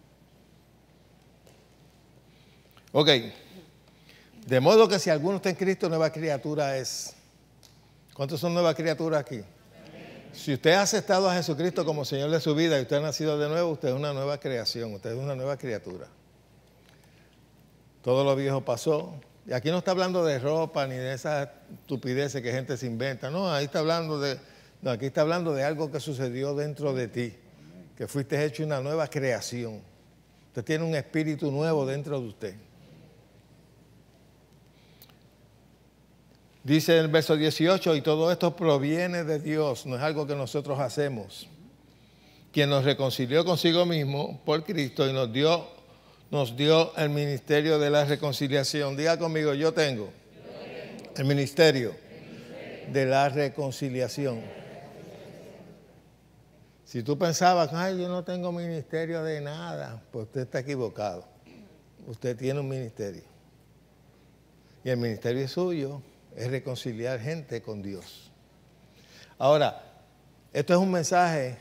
Speaker 4: Ok. De modo que si alguno está en Cristo, nueva criatura es. ¿Cuántos son nuevas criaturas aquí? Si usted ha aceptado a Jesucristo como Señor de su vida y usted ha nacido de nuevo, usted es una nueva creación, usted es una nueva criatura. Todo lo viejo pasó. Y aquí no está hablando de ropa ni de esas estupideces que gente se inventa. No, ahí está hablando aquí está hablando de algo que sucedió dentro de ti, que fuiste hecho una nueva creación. Usted tiene un espíritu nuevo dentro de usted. Dice en el verso 18, y todo esto proviene de Dios, no es algo que nosotros hacemos. Quien nos reconcilió consigo mismo por Cristo y nos nos dio el ministerio de la reconciliación. Diga conmigo, yo tengo el ministerio de la reconciliación. Si tú pensabas, ay, yo no tengo ministerio de nada, pues usted está equivocado. Usted tiene un ministerio. Y el ministerio suyo es reconciliar gente con Dios. Ahora, esto es un mensaje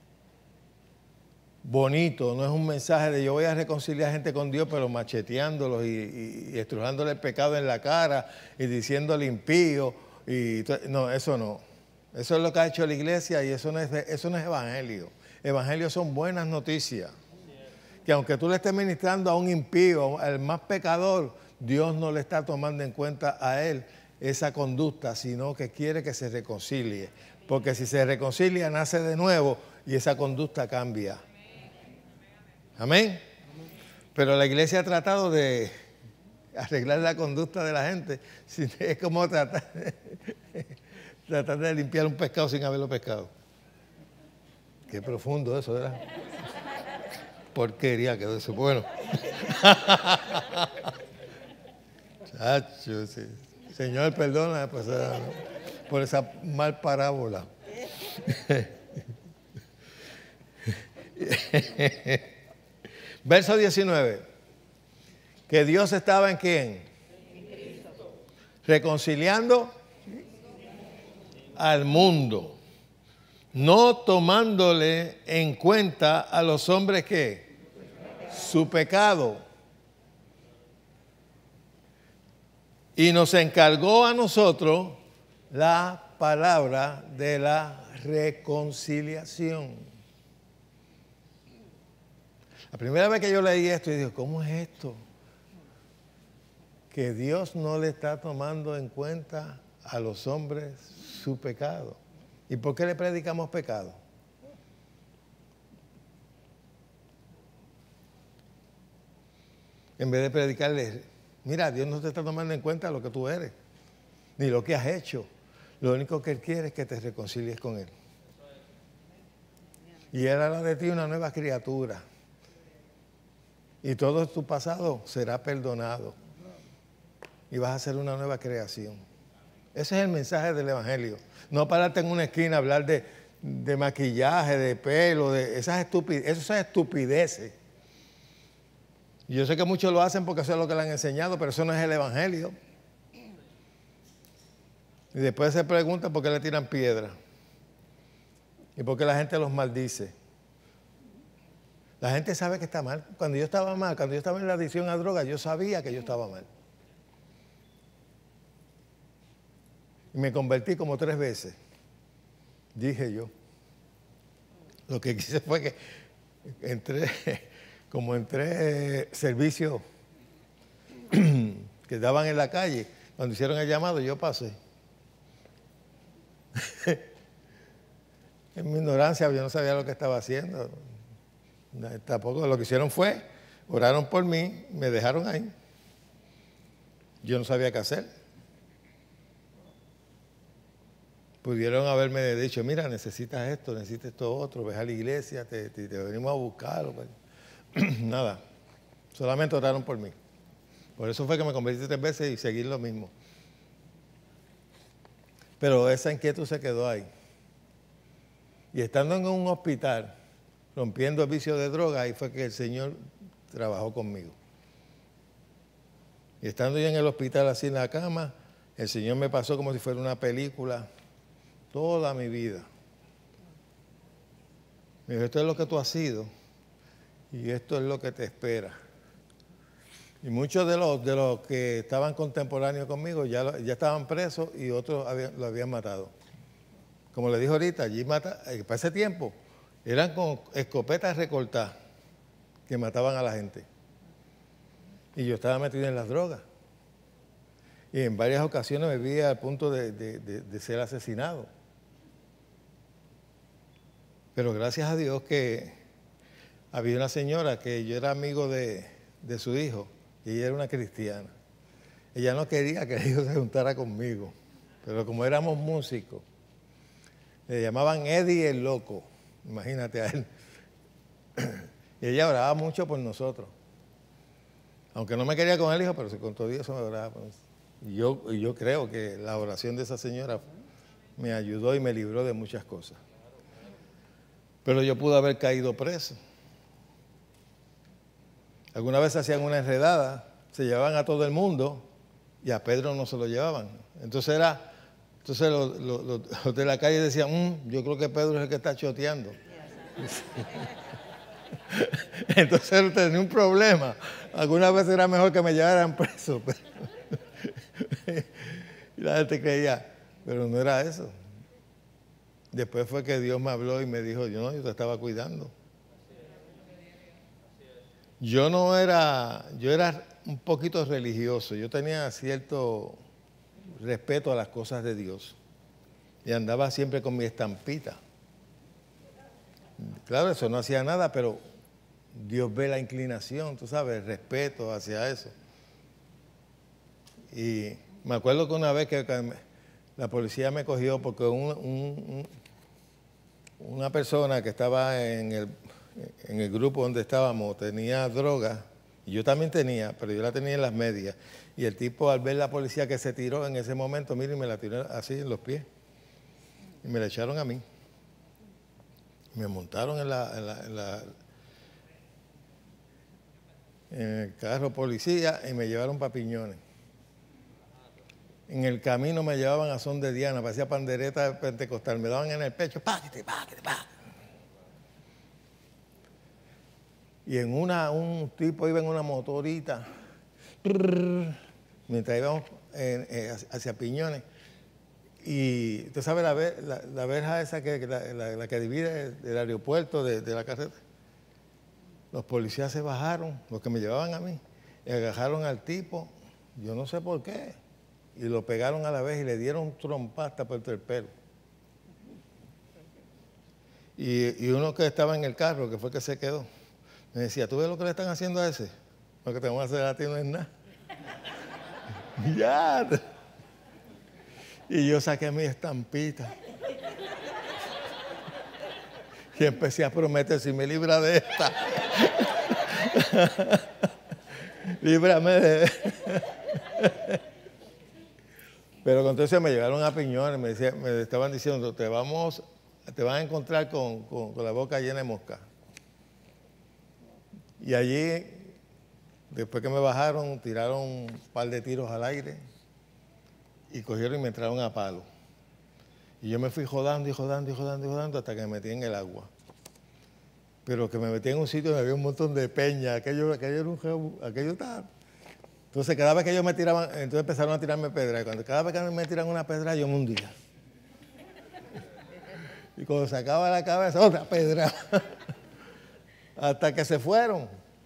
Speaker 4: bonito, no es un mensaje de yo voy a reconciliar gente con Dios, pero macheteándolos y estrujándole el pecado en la cara y diciéndole impío. No, eso no. Eso es lo que ha hecho la iglesia y eso no es evangelio. Evangelio son buenas noticias. Que aunque tú le estés ministrando a un impío, al más pecador, Dios no le está tomando en cuenta a él esa conducta, sino que quiere que se reconcilie. Porque si se reconcilia, nace de nuevo y esa conducta cambia. Amén. Pero la iglesia ha tratado de arreglar la conducta de la gente. Es como tratar de limpiar un pescado sin haberlo pescado. Qué profundo eso, ¿verdad? Porquería quedó eso. Bueno. Chacho, sí. Señor, perdona por esa mal parábola. Verso 19. Que Dios estaba en quién? Reconciliando al mundo, no tomándole en cuenta a los hombres que su pecado, y nos encargó a nosotros la palabra de la reconciliación. La primera vez que yo leí esto, y digo, ¿cómo es esto? Que Dios no le está tomando en cuenta a los hombres su pecado. ¿Y por qué le predicamos pecado? En vez de predicarle, mira, Dios no te está tomando en cuenta lo que tú eres, ni lo que has hecho. Lo único que Él quiere es que te reconcilies con Él. Y Él hará de ti una nueva criatura. Y todo tu pasado será perdonado. Y vas a ser una nueva creación. Ese es el mensaje del Evangelio. No pararte en una esquina a hablar de maquillaje, de pelo, de esas estupideces. Y yo sé que muchos lo hacen porque eso es lo que le han enseñado, pero eso no es el Evangelio. Y después se preguntan por qué le tiran piedra. Y por qué la gente los maldice. La gente sabe que está mal. Cuando yo estaba mal, cuando yo estaba en la adicción a drogas, yo sabía que yo estaba mal. Y me convertí como 3 veces. Dije yo. Lo que quise fue que entré servicios que daban en la calle. Cuando hicieron el llamado, yo pasé. En mi ignorancia, yo no sabía lo que estaba haciendo. Tampoco lo que hicieron fue, oraron por mí, me dejaron ahí. Yo no sabía qué hacer. Pudieron haberme dicho, mira, necesitas esto otro, ves a la iglesia, te venimos a buscar. Nada, solamente oraron por mí. Por eso fue que me convertí 3 veces y seguí lo mismo. Pero esa inquietud se quedó ahí. Y estando en un hospital, rompiendo el vicio de droga, ahí fue que el Señor trabajó conmigo. Y estando yo en el hospital así en la cama, el Señor me pasó como si fuera una película toda mi vida. Me dijo, esto es lo que tú has sido y esto es lo que te espera. Y muchos de los que estaban contemporáneos conmigo ya estaban presos y otros lo habían matado. Como le dijo ahorita, allí para ese tiempo eran con escopetas recortadas que mataban a la gente. Y yo estaba metido en las drogas. Y en varias ocasiones me vi al punto de ser asesinado. Pero gracias a Dios que había una señora que yo era amigo de su hijo y ella era una cristiana. Ella no quería que el hijo se juntara conmigo, pero como éramos músicos, le llamaban Eddie el Loco, imagínate a él. Y ella oraba mucho por nosotros. Aunque no me quería con el hijo, pero con todo eso me oraba. Y yo creo que la oración de esa señora me ayudó y me libró de muchas cosas. Pero yo pude haber caído preso. Alguna vez hacían una enredada, se llevaban a todo el mundo y a Pedro no se lo llevaban. Entonces los de la calle decían, yo creo que Pedro es el que está choteando. Entonces él tenía un problema. Algunas veces era mejor que me llevaran preso. Y la gente creía, pero no era eso. Después fue que Dios me habló y me dijo, yo te estaba cuidando. Yo era un poquito religioso. Yo tenía cierto respeto a las cosas de Dios. Y andaba siempre con mi estampita. Claro, eso no hacía nada, pero Dios ve la inclinación, tú sabes, el respeto hacia eso. Y me acuerdo que una vez que la policía me cogió porque una persona que estaba en el grupo donde estábamos tenía droga, y yo también tenía, pero yo la tenía en las medias. Y el tipo, al ver la policía que se tiró en ese momento, mire, me la tiró así en los pies. Y me la echaron a mí. Me montaron en el carro policía y me llevaron para Piñones. En el camino me llevaban a son de Diana, parecía pandereta de pentecostal, me daban en el pecho, páquete. Y un tipo iba en una motorita, mientras íbamos hacia Piñones. Y usted sabe la verja esa la que divide el aeropuerto de la carretera. Los policías se bajaron, los que me llevaban a mí, y agarraron al tipo, yo no sé por qué, y lo pegaron a la vez y le dieron trompasta por el pelo. Y uno que estaba en el carro, que fue el que se quedó, me decía, ¿tú ves lo que le están haciendo a ese? Lo que te van a hacer a ti no es nada. Ya. Y yo saqué mi estampita. Y empecé a prometer, si me libra de esta, líbrame de... Pero entonces me llevaron a Piñones, me estaban diciendo, te van a encontrar con la boca llena de mosca. Y allí, después que me bajaron, tiraron un par de tiros al aire y cogieron y me entraron a palo. Y yo me fui jodando hasta que me metí en el agua. Pero que me metí en un sitio donde había un montón de peña, aquello estaba... Entonces cada vez que ellos me tiraban, entonces empezaron a tirarme pedras. Y cada vez que me tiraban una pedra, yo me hundía. Y cuando sacaba la cabeza, otra pedra. Hasta que se fueron.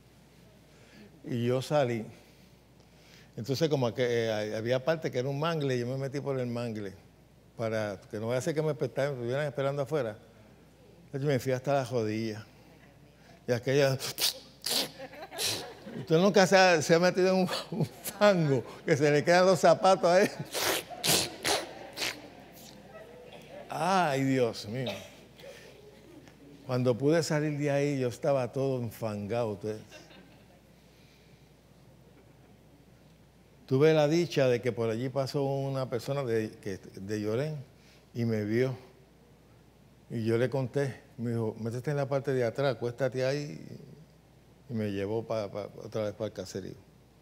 Speaker 4: Y yo salí. Entonces como que había parte que era un mangle, y yo me metí por el mangle. Para que no vaya a ser que me estuvieran esperando afuera. Yo me fui hasta la rodilla. Y aquella... Usted nunca se ha metido en un fango que se le quedan los zapatos a él. Ay, Dios mío. Cuando pude salir de ahí, yo estaba todo enfangado. Tuve la dicha de que por allí pasó una persona de Llorén y me vio. Y yo le conté, me dijo, métete en la parte de atrás, acuéstate ahí. Y me llevó otra vez para el caserío.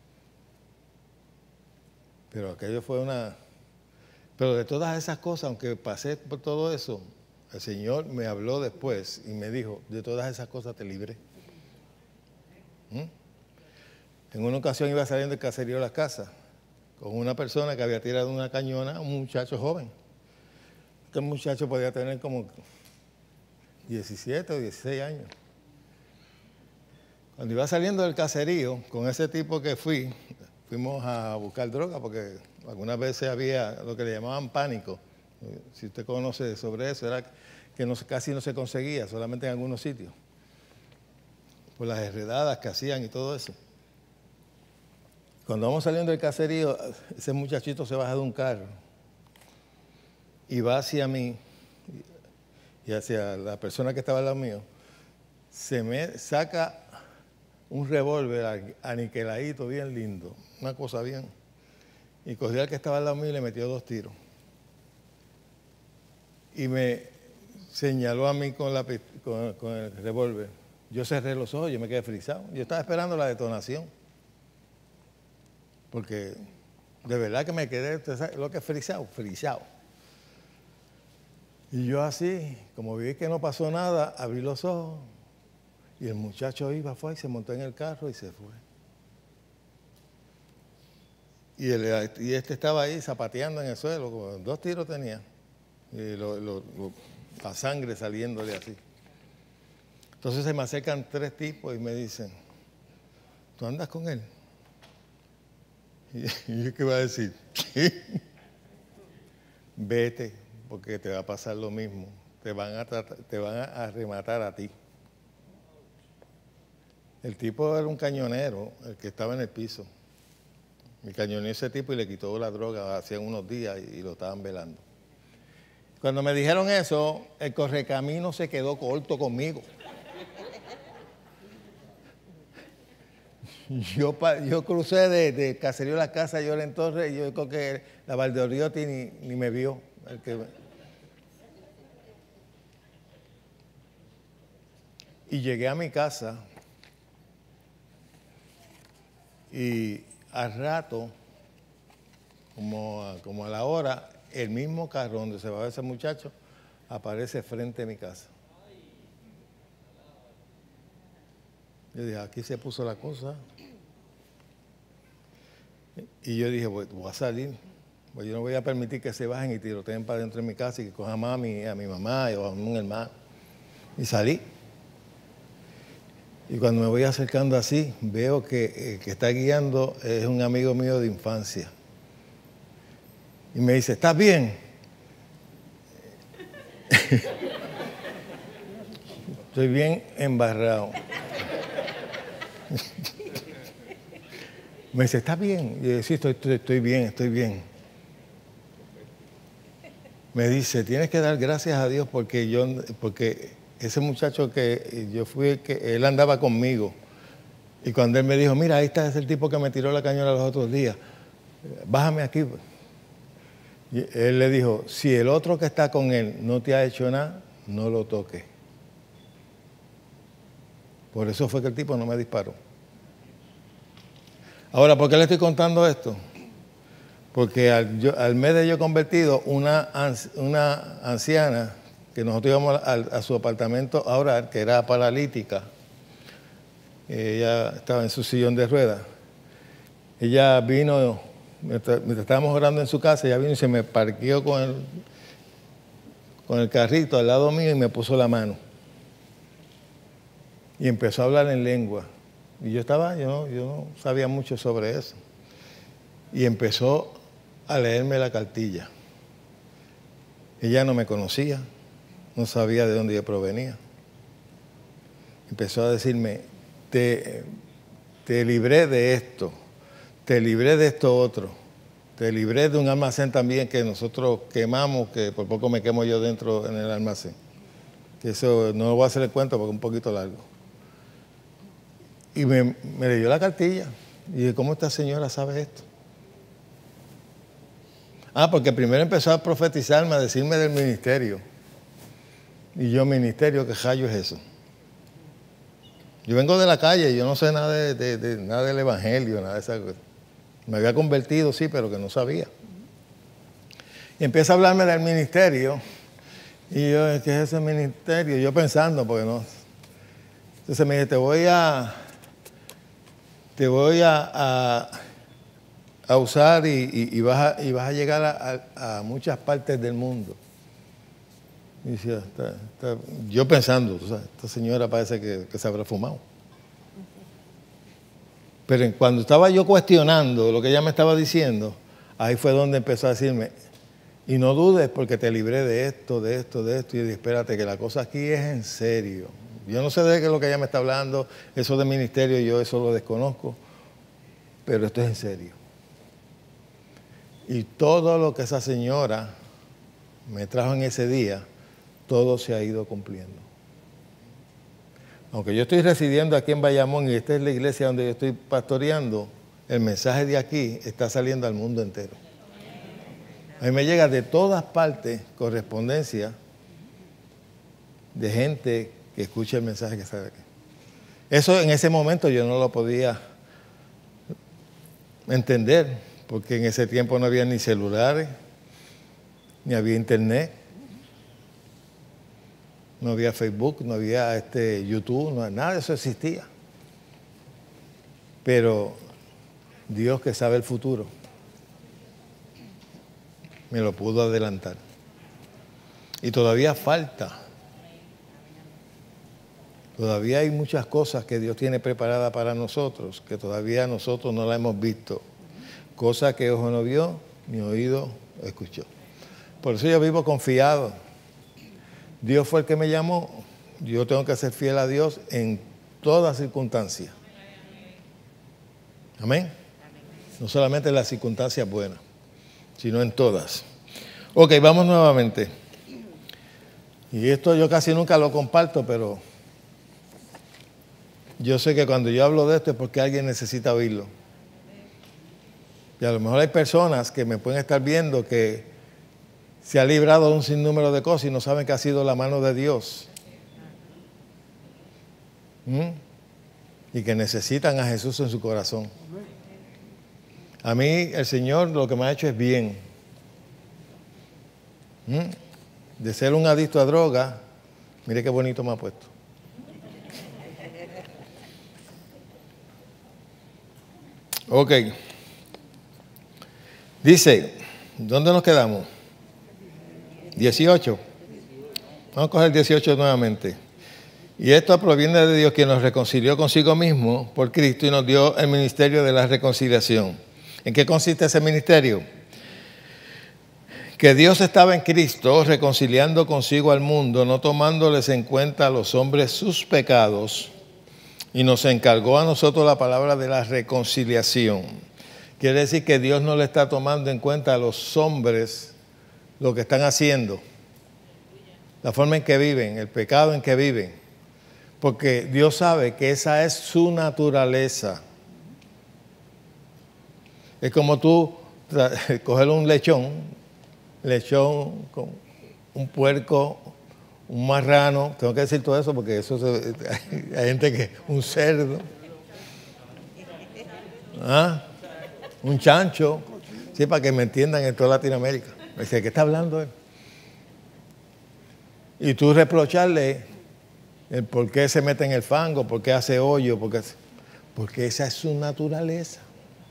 Speaker 4: Pero aquello fue Pero de todas esas cosas, aunque pasé por todo eso, el Señor me habló después y me dijo, de todas esas cosas te libré. En una ocasión iba saliendo del caserío de la casa con una persona que había tirado una cañona a un muchacho joven. Este muchacho podía tener como 17 o 16 años. Cuando iba saliendo del caserío, con ese tipo que fuimos a buscar droga, porque algunas veces había lo que le llamaban pánico. Si usted conoce sobre eso, era que casi no se conseguía, solamente en algunos sitios. Por las enredadas que hacían y todo eso. Cuando vamos saliendo del caserío, ese muchachito se baja de un carro y va hacia mí y hacia la persona que estaba al lado mío. Se me saca un revólver aniquiladito, bien lindo, una cosa bien. Y cogió al que estaba al lado mío y le metió 2 tiros. Y me señaló a mí con el revólver. Yo cerré los ojos, yo me quedé frisado. Yo estaba esperando la detonación. Porque de verdad que me quedé, ¿usted sabe lo que es frisado? Frisado. Y yo así, como vi que no pasó nada, abrí los ojos. Y el muchacho fue y se montó en el carro y se fue. Y este estaba ahí zapateando en el suelo, 2 tiros tenía. Y la sangre saliéndole así. Entonces se me acercan 3 tipos y me dicen, ¿tú andas con él? Y yo qué iba a decir, vete, porque te va a pasar lo mismo. Te van a rematar a ti. El tipo era un cañonero, el que estaba en el piso. Me cañoneó ese tipo y le quitó la droga hacía unos días y lo estaban velando. Cuando me dijeron eso, el correcamino se quedó corto conmigo. Yo crucé de Caserío Las Casas, yo en Torres, y yo creo que la Valdeoriotti ni me vio. Y llegué a mi casa y al rato, como a la hora, el mismo carro donde se va ese muchacho aparece frente a mi casa. Yo dije, aquí se puso la cosa. Y yo dije, voy a salir. Pues yo no voy a permitir que se bajen y tiroteen para dentro de mi casa y que cojan a mi mamá o a un hermano. Y salí. Y cuando me voy acercando así, veo que el que está guiando es un amigo mío de infancia. Y me dice, ¿estás bien? Estoy bien embarrado. Me dice, ¿estás bien? Y yo decía, sí, estoy bien, estoy bien. Me dice, tienes que dar gracias a Dios porque ese muchacho que yo fui, que él andaba conmigo. Y cuando él me dijo, mira, ahí está, es el tipo que me tiró la cañola los otros días. Bájame aquí. Y él le dijo, si el otro que está con él no te ha hecho nada, no lo toques. Por eso fue que el tipo no me disparó. Ahora, ¿por qué le estoy contando esto? Porque al mes de yo convertido, una anciana, que nosotros íbamos a su apartamento a orar, que era paralítica, ella estaba en su sillón de ruedas. Ella vino, mientras estábamos orando en su casa, ella vino y se me parqueó con el carrito al lado mío y me puso la mano. Y empezó a hablar en lengua. Y yo no sabía mucho sobre eso. Y empezó a leerme la cartilla. Ella no me conocía, no sabía de dónde yo provenía. Empezó a decirme, te libré de esto, te libré de esto otro, te libré de un almacén también que nosotros quemamos, que por poco me quemo yo dentro en el almacén. Que eso no lo voy a hacer el cuento porque es un poquito largo. Y me leyó la cartilla. Y dije, ¿cómo esta señora sabe esto? Porque primero empezó a profetizarme, a decirme del ministerio. Y yo, ministerio, ¿qué rayo es eso? Yo vengo de la calle, yo no sé nada nada del evangelio, nada de esa cosa. Me había convertido, sí, pero que no sabía. Y empieza a hablarme del ministerio. Y yo, ¿qué es ese ministerio? Yo pensando, porque no. Entonces me dice, te voy a usar y vas a llegar a muchas partes del mundo. Y decía, yo pensando, esta señora parece que se habrá fumado. Pero cuando estaba yo cuestionando lo que ella me estaba diciendo, ahí fue donde empezó a decirme, y no dudes porque te libré de esto, de esto, de esto. Y yo dije, espérate, que la cosa aquí es en serio. Yo no sé de qué es lo que ella me está hablando, eso de ministerio, yo eso lo desconozco, pero esto es en serio. Y todo lo que esa señora me trajo en ese día, todo se ha ido cumpliendo. Aunque yo estoy residiendo aquí en Bayamón y esta es la iglesia donde yo estoy pastoreando, el mensaje de aquí está saliendo al mundo entero. A mí me llega de todas partes correspondencia de gente que escucha el mensaje que sale aquí. Eso en ese momento yo no lo podía entender, porque en ese tiempo no había ni celulares, ni había internet, no había Facebook, no había YouTube, nada de eso existía. Pero Dios, que sabe el futuro, me lo pudo adelantar. Y todavía falta. Todavía hay muchas cosas que Dios tiene preparadas para nosotros, que todavía nosotros no la hemos visto. Cosa que ojo no vio, ni oído escuchó. Por eso yo vivo confiado. Dios fue el que me llamó. Yo tengo que ser fiel a Dios en todas circunstancias. Amén. No solamente en las circunstancias buenas, sino en todas. Ok, vamos nuevamente. Y esto yo casi nunca lo comparto, pero yo sé que cuando yo hablo de esto es porque alguien necesita oírlo. Y a lo mejor hay personas que me pueden estar viendo que se ha librado de un sinnúmero de cosas y no saben que ha sido la mano de Dios. Y que necesitan a Jesús en su corazón. A mí el Señor lo que me ha hecho es bien. De ser un adicto a droga, mire qué bonito me ha puesto. Ok. Dice, ¿dónde nos quedamos? 18. Vamos a coger 18 nuevamente. Y esto proviene de Dios, quien nos reconcilió consigo mismo por Cristo y nos dio el ministerio de la reconciliación. ¿En qué consiste ese ministerio? Que Dios estaba en Cristo reconciliando consigo al mundo, no tomándoles en cuenta a los hombres sus pecados, y nos encargó a nosotros la palabra de la reconciliación. Quiere decir que Dios no le está tomando en cuenta a los hombres lo que están haciendo, la forma en que viven, el pecado en que viven, porque Dios sabe que esa es su naturaleza. Es como tú coger un lechón con un puerco, un marrano, tengo que decir todo eso porque eso hay gente que, un cerdo, un chancho, sí, para que me entiendan en toda Latinoamérica. Me dice, ¿qué está hablando él? Y tú reprocharle el por qué se mete en el fango, por qué hace hoyo, porque esa es su naturaleza.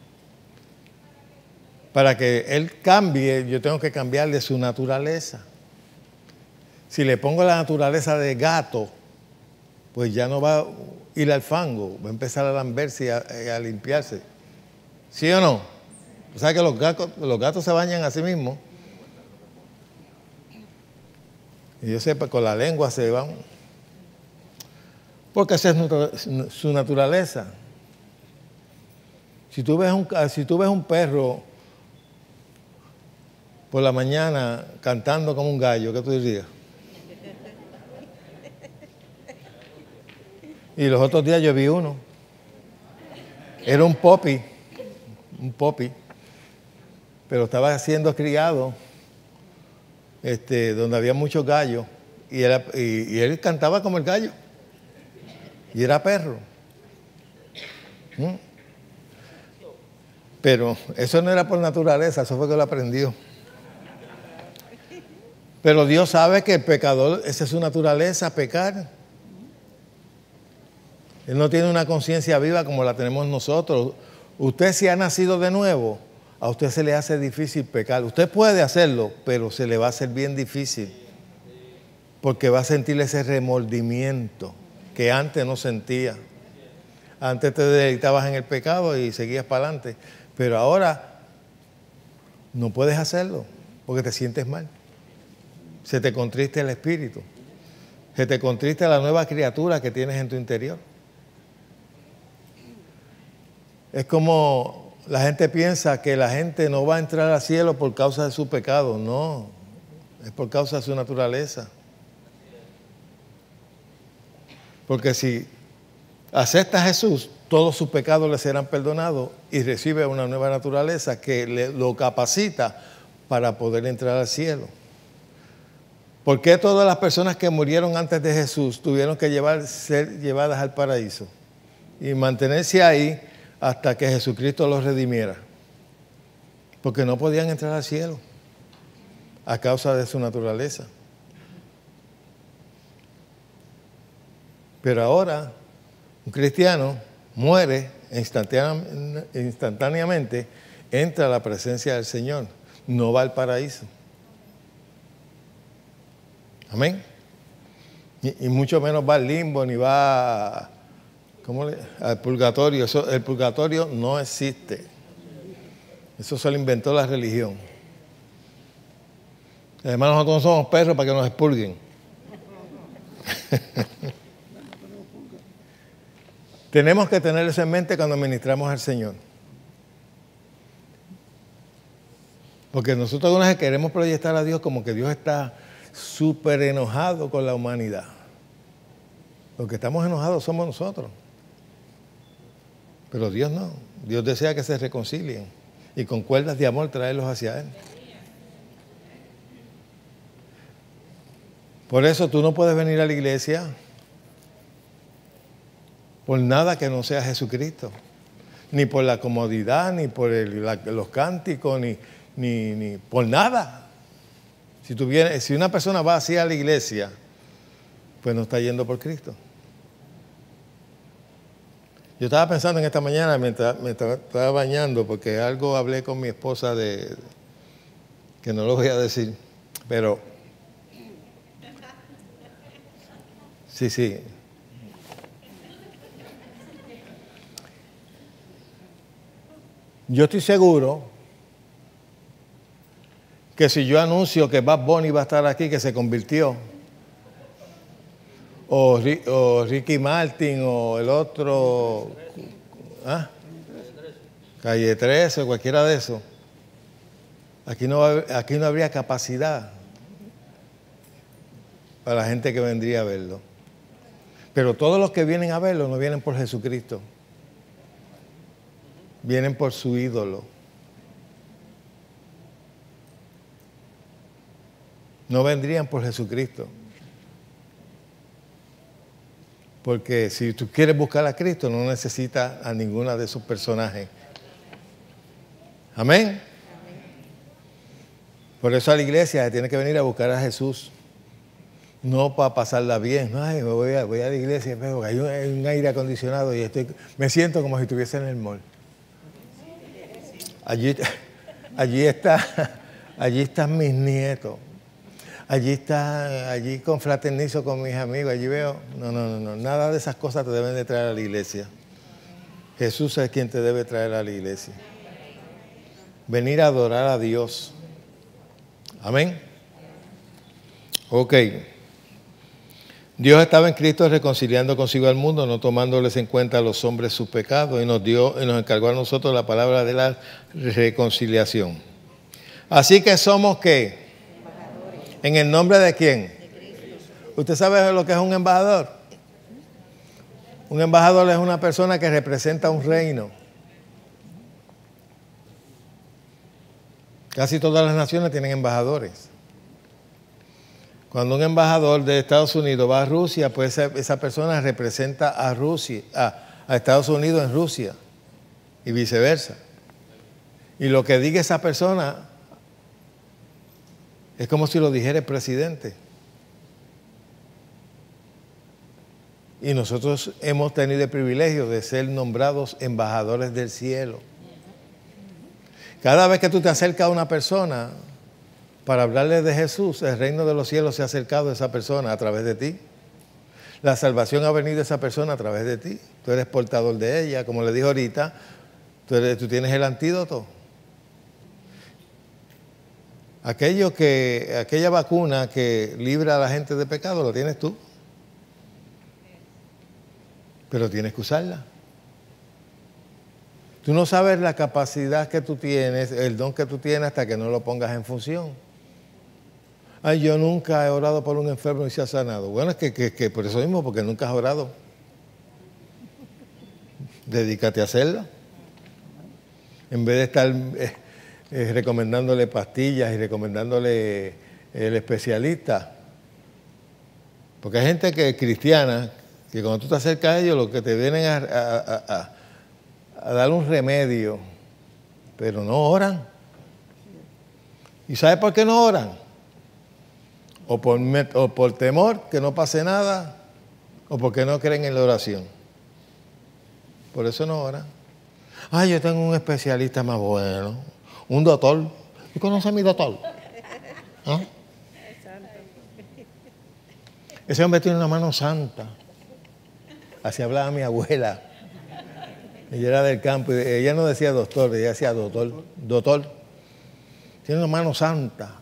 Speaker 4: Para que él cambie, yo tengo que cambiarle su naturaleza. Si le pongo la naturaleza de gato, pues ya no va a ir al fango, va a empezar a lamberse y a limpiarse. ¿Sí o no? O sea que los gatos se bañan a sí mismos. Y yo sé, pues con la lengua se van. Porque esa es su naturaleza. Si tú ves un perro por la mañana cantando como un gallo, ¿qué tú dirías? Y los otros días yo vi uno. Era un popi, pero estaba siendo criado donde había muchos gallos y él cantaba como el gallo y era perro. Pero eso no era por naturaleza, eso fue que lo aprendió. Pero Dios sabe que el pecador, esa es su naturaleza, pecar. Él no tiene una conciencia viva como la tenemos nosotros. Usted, si ha nacido de nuevo, a usted se le hace difícil pecar. Usted puede hacerlo, pero se le va a hacer bien difícil. Porque va a sentir ese remordimiento que antes no sentía. Antes te deleitabas en el pecado y seguías para adelante. Pero ahora no puedes hacerlo porque te sientes mal. Se te contrista el espíritu. Se te contrista la nueva criatura que tienes en tu interior. Es como la gente piensa que la gente no va a entrar al cielo por causa de su pecado. No, es por causa de su naturaleza. Porque si acepta a Jesús, todos sus pecados le serán perdonados y recibe una nueva naturaleza que lo capacita para poder entrar al cielo. ¿Por qué todas las personas que murieron antes de Jesús tuvieron que ser llevadas al paraíso y mantenerse ahí hasta que Jesucristo los redimiera? Porque no podían entrar al cielo a causa de su naturaleza. Pero ahora un cristiano muere instantáneamente, entra a la presencia del Señor, no va al paraíso. Amén. Y mucho menos va al limbo, ni va al purgatorio. El purgatorio no existe. Eso se lo inventó la religión. Además, nosotros no somos perros para que nos expurguen. Tenemos que tener eso en mente cuando ministramos al Señor. Porque nosotros algunas veces queremos proyectar a Dios como que Dios está súper enojado con la humanidad. Los que estamos enojados somos nosotros. Pero Dios no. Dios desea que se reconcilien y con cuerdas de amor traerlos hacia Él. Por eso tú no puedes venir a la iglesia por nada que no sea Jesucristo. Ni por la comodidad, ni por los cánticos, ni por nada. Si una persona va así a la iglesia, pues no está yendo por Cristo. Yo estaba pensando en esta mañana mientras me estaba bañando, porque algo hablé con mi esposa que no lo voy a decir, pero sí. Yo estoy seguro que si yo anuncio que Bad Bunny va a estar aquí, que se convirtió, o Ricky Martin, o el otro, Calle 13, o cualquiera de esos, aquí no habría capacidad para la gente que vendría a verlo. Pero todos los que vienen a verlo no vienen por Jesucristo, vienen por su ídolo. No vendrían por Jesucristo. Porque si tú quieres buscar a Cristo, no necesitas a ninguna de sus personajes. Amén. Por eso a la iglesia se tiene que venir a buscar a Jesús. No para pasarla bien. Ay, voy a la iglesia, pero hay un aire acondicionado y me siento como si estuviese en el mall. Allí están mis nietos. Allí confraternizo con mis amigos, allí veo. No, nada de esas cosas te deben de traer a la iglesia. Jesús es quien te debe traer a la iglesia. Venir a adorar a Dios. Amén. Ok. Dios estaba en Cristo reconciliando consigo al mundo, no tomándoles en cuenta a los hombres sus pecados, y nos encargó a nosotros la palabra de la reconciliación. Así que somos ¿qué? ¿En el nombre de quién? De Cristo. ¿Usted sabe lo que es un embajador? Un embajador es una persona que representa un reino. Casi todas las naciones tienen embajadores. Cuando un embajador de Estados Unidos va a Rusia, pues esa persona representa a Rusia, a Estados Unidos en Rusia y viceversa. Y lo que diga esa persona es como si lo dijera el presidente. Y nosotros hemos tenido el privilegio de ser nombrados embajadores del cielo. Cada vez que tú te acercas a una persona para hablarle de Jesús, el reino de los cielos se ha acercado a esa persona a través de ti. La salvación ha venido a esa persona a través de ti. Tú eres portador de ella. Como le dije ahorita, tú tienes el antídoto. Aquella vacuna que libra a la gente de pecado, lo tienes tú. Pero tienes que usarla. Tú no sabes la capacidad que tú tienes, el don que tú tienes hasta que no lo pongas en función. Ay, yo nunca he orado por un enfermo y se ha sanado. Bueno, es que por eso mismo, porque nunca has orado. Dedícate a hacerlo. En vez de estar recomendándole pastillas y recomendándole el especialista. Porque hay gente que es cristiana, que cuando tú te acercas a ellos, lo que te vienen a dar un remedio, pero no oran. ¿Y sabes por qué no oran? O por temor que no pase nada, o porque no creen en la oración. Por eso no oran. Ah, yo tengo un especialista más bueno, un doctor. ¿Tú conoces a mi doctor? ¿Ah? Ese hombre tiene una mano santa. Así hablaba mi abuela. Ella era del campo y ella no decía doctor, ella decía doctor. Doctor, tiene una mano santa.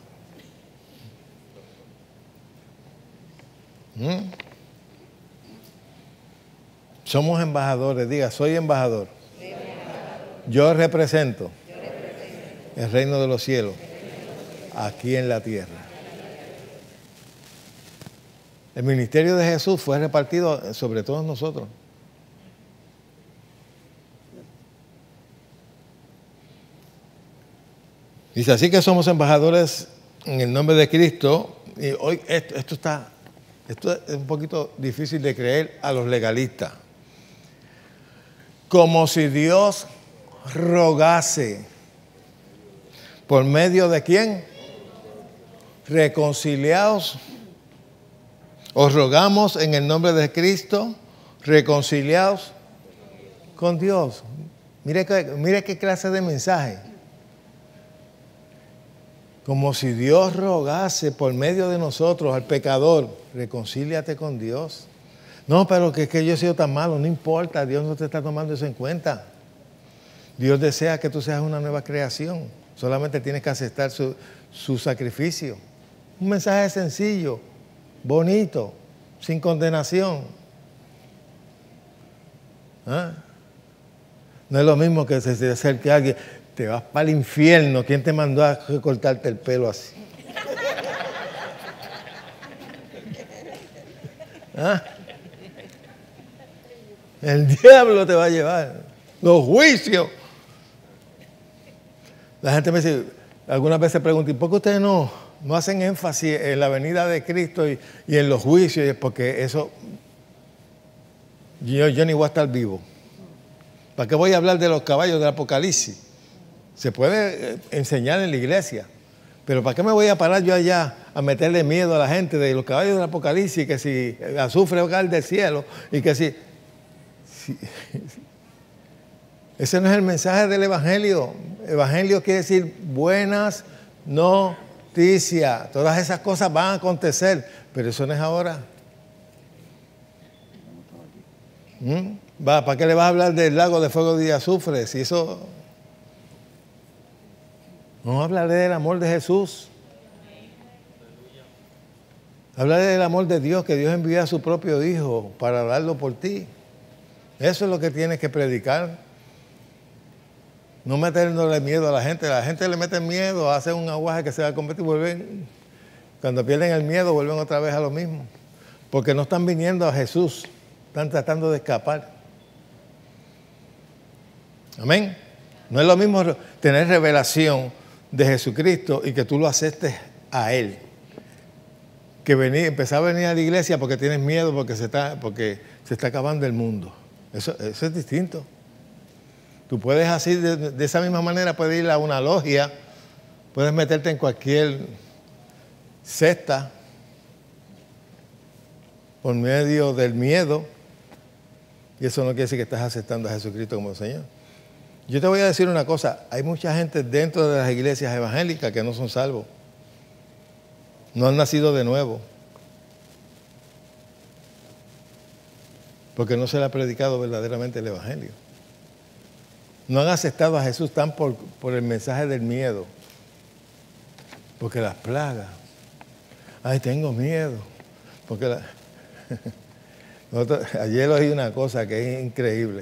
Speaker 4: Somos embajadores, diga, soy embajador. Yo represento el reino de los cielos aquí en la tierra. El ministerio de Jesús fue repartido sobre todos nosotros. Dice, así que somos embajadores en el nombre de Cristo. Y hoy esto es un poquito difícil de creer a los legalistas. Como si Dios rogase. ¿Por medio de quién? Reconciliados. Os rogamos en el nombre de Cristo, reconciliados con Dios. Mire qué clase de mensaje. Como si Dios rogase por medio de nosotros al pecador, reconcíliate con Dios. No, pero que yo he sido tan malo, no importa, Dios no te está tomando eso en cuenta. Dios desea que tú seas una nueva creación, solamente tienes que aceptar su sacrificio. Un mensaje sencillo, bonito, sin condenación. ¿Ah? No es lo mismo que se te acerque a alguien, te vas para el infierno, ¿quién te mandó a recortarte el pelo así? ¿Ah? El diablo te va a llevar. Los juicios. La gente me dice, algunas veces pregunta, ¿y por qué ustedes no hacen énfasis en la venida de Cristo y en los juicios? Y es porque eso, yo ni voy a estar vivo. ¿Para qué voy a hablar de los caballos del Apocalipsis? Se puede enseñar en la iglesia. Pero ¿para qué me voy a parar yo allá a meterle miedo a la gente de los caballos del Apocalipsis? Que si azufre va a caer del cielo y que si... Ese no es el mensaje del Evangelio. Evangelio quiere decir buenas noticias. Todas esas cosas van a acontecer, pero eso no es ahora. ¿Para qué le vas a hablar del lago de fuego y azufre? Si eso... No hablaré del amor de Jesús. Hablaré del amor de Dios, que Dios envió a su propio Hijo para darlo por ti. Eso es lo que tienes que predicar. No meterle miedo a la gente. La gente le mete miedo, hace un aguaje que se va a convertir y vuelven. Cuando pierden el miedo, vuelven otra vez a lo mismo. Porque no están viniendo a Jesús. Están tratando de escapar. Amén. No es lo mismo tener revelación de Jesucristo y que tú lo aceptes a Él. Que empezar a venir a la iglesia porque tienes miedo, porque se está acabando el mundo. Eso es distinto. Tú puedes así, de esa misma manera, puedes ir a una logia, puedes meterte en cualquier secta por medio del miedo, y eso no quiere decir que estás aceptando a Jesucristo como Señor. Yo te voy a decir una cosa, hay mucha gente dentro de las iglesias evangélicas que no son salvos, no han nacido de nuevo, porque no se le ha predicado verdaderamente el Evangelio. No han aceptado a Jesús tan por el mensaje del miedo. Porque las plagas. Ay, tengo miedo. Porque ayer oí una cosa que es increíble.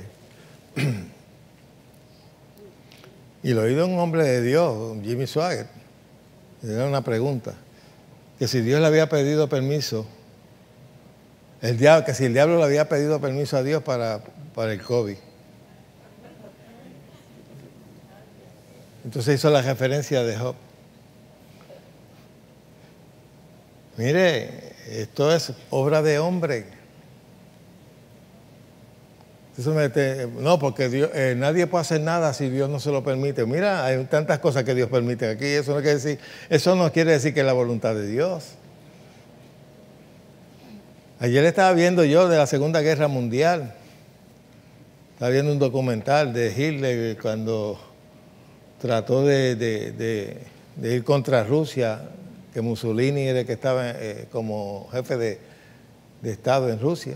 Speaker 4: Y lo oí de un hombre de Dios, Jimmy Swaggart. Le dieron una pregunta. que si Dios le había pedido permiso, que si el diablo le había pedido permiso a Dios para el COVID. Entonces hizo la referencia de Job. Mire, esto es obra de hombre. No, porque Dios, nadie puede hacer nada si Dios no se lo permite. Mira, hay tantas cosas que Dios permite aquí. Eso no quiere decir que es la voluntad de Dios. Ayer estaba viendo yo de la Segunda Guerra Mundial. Estaba viendo un documental de Hitler cuando trató de ir contra Rusia, que Mussolini era el que estaba como jefe de Estado en Rusia.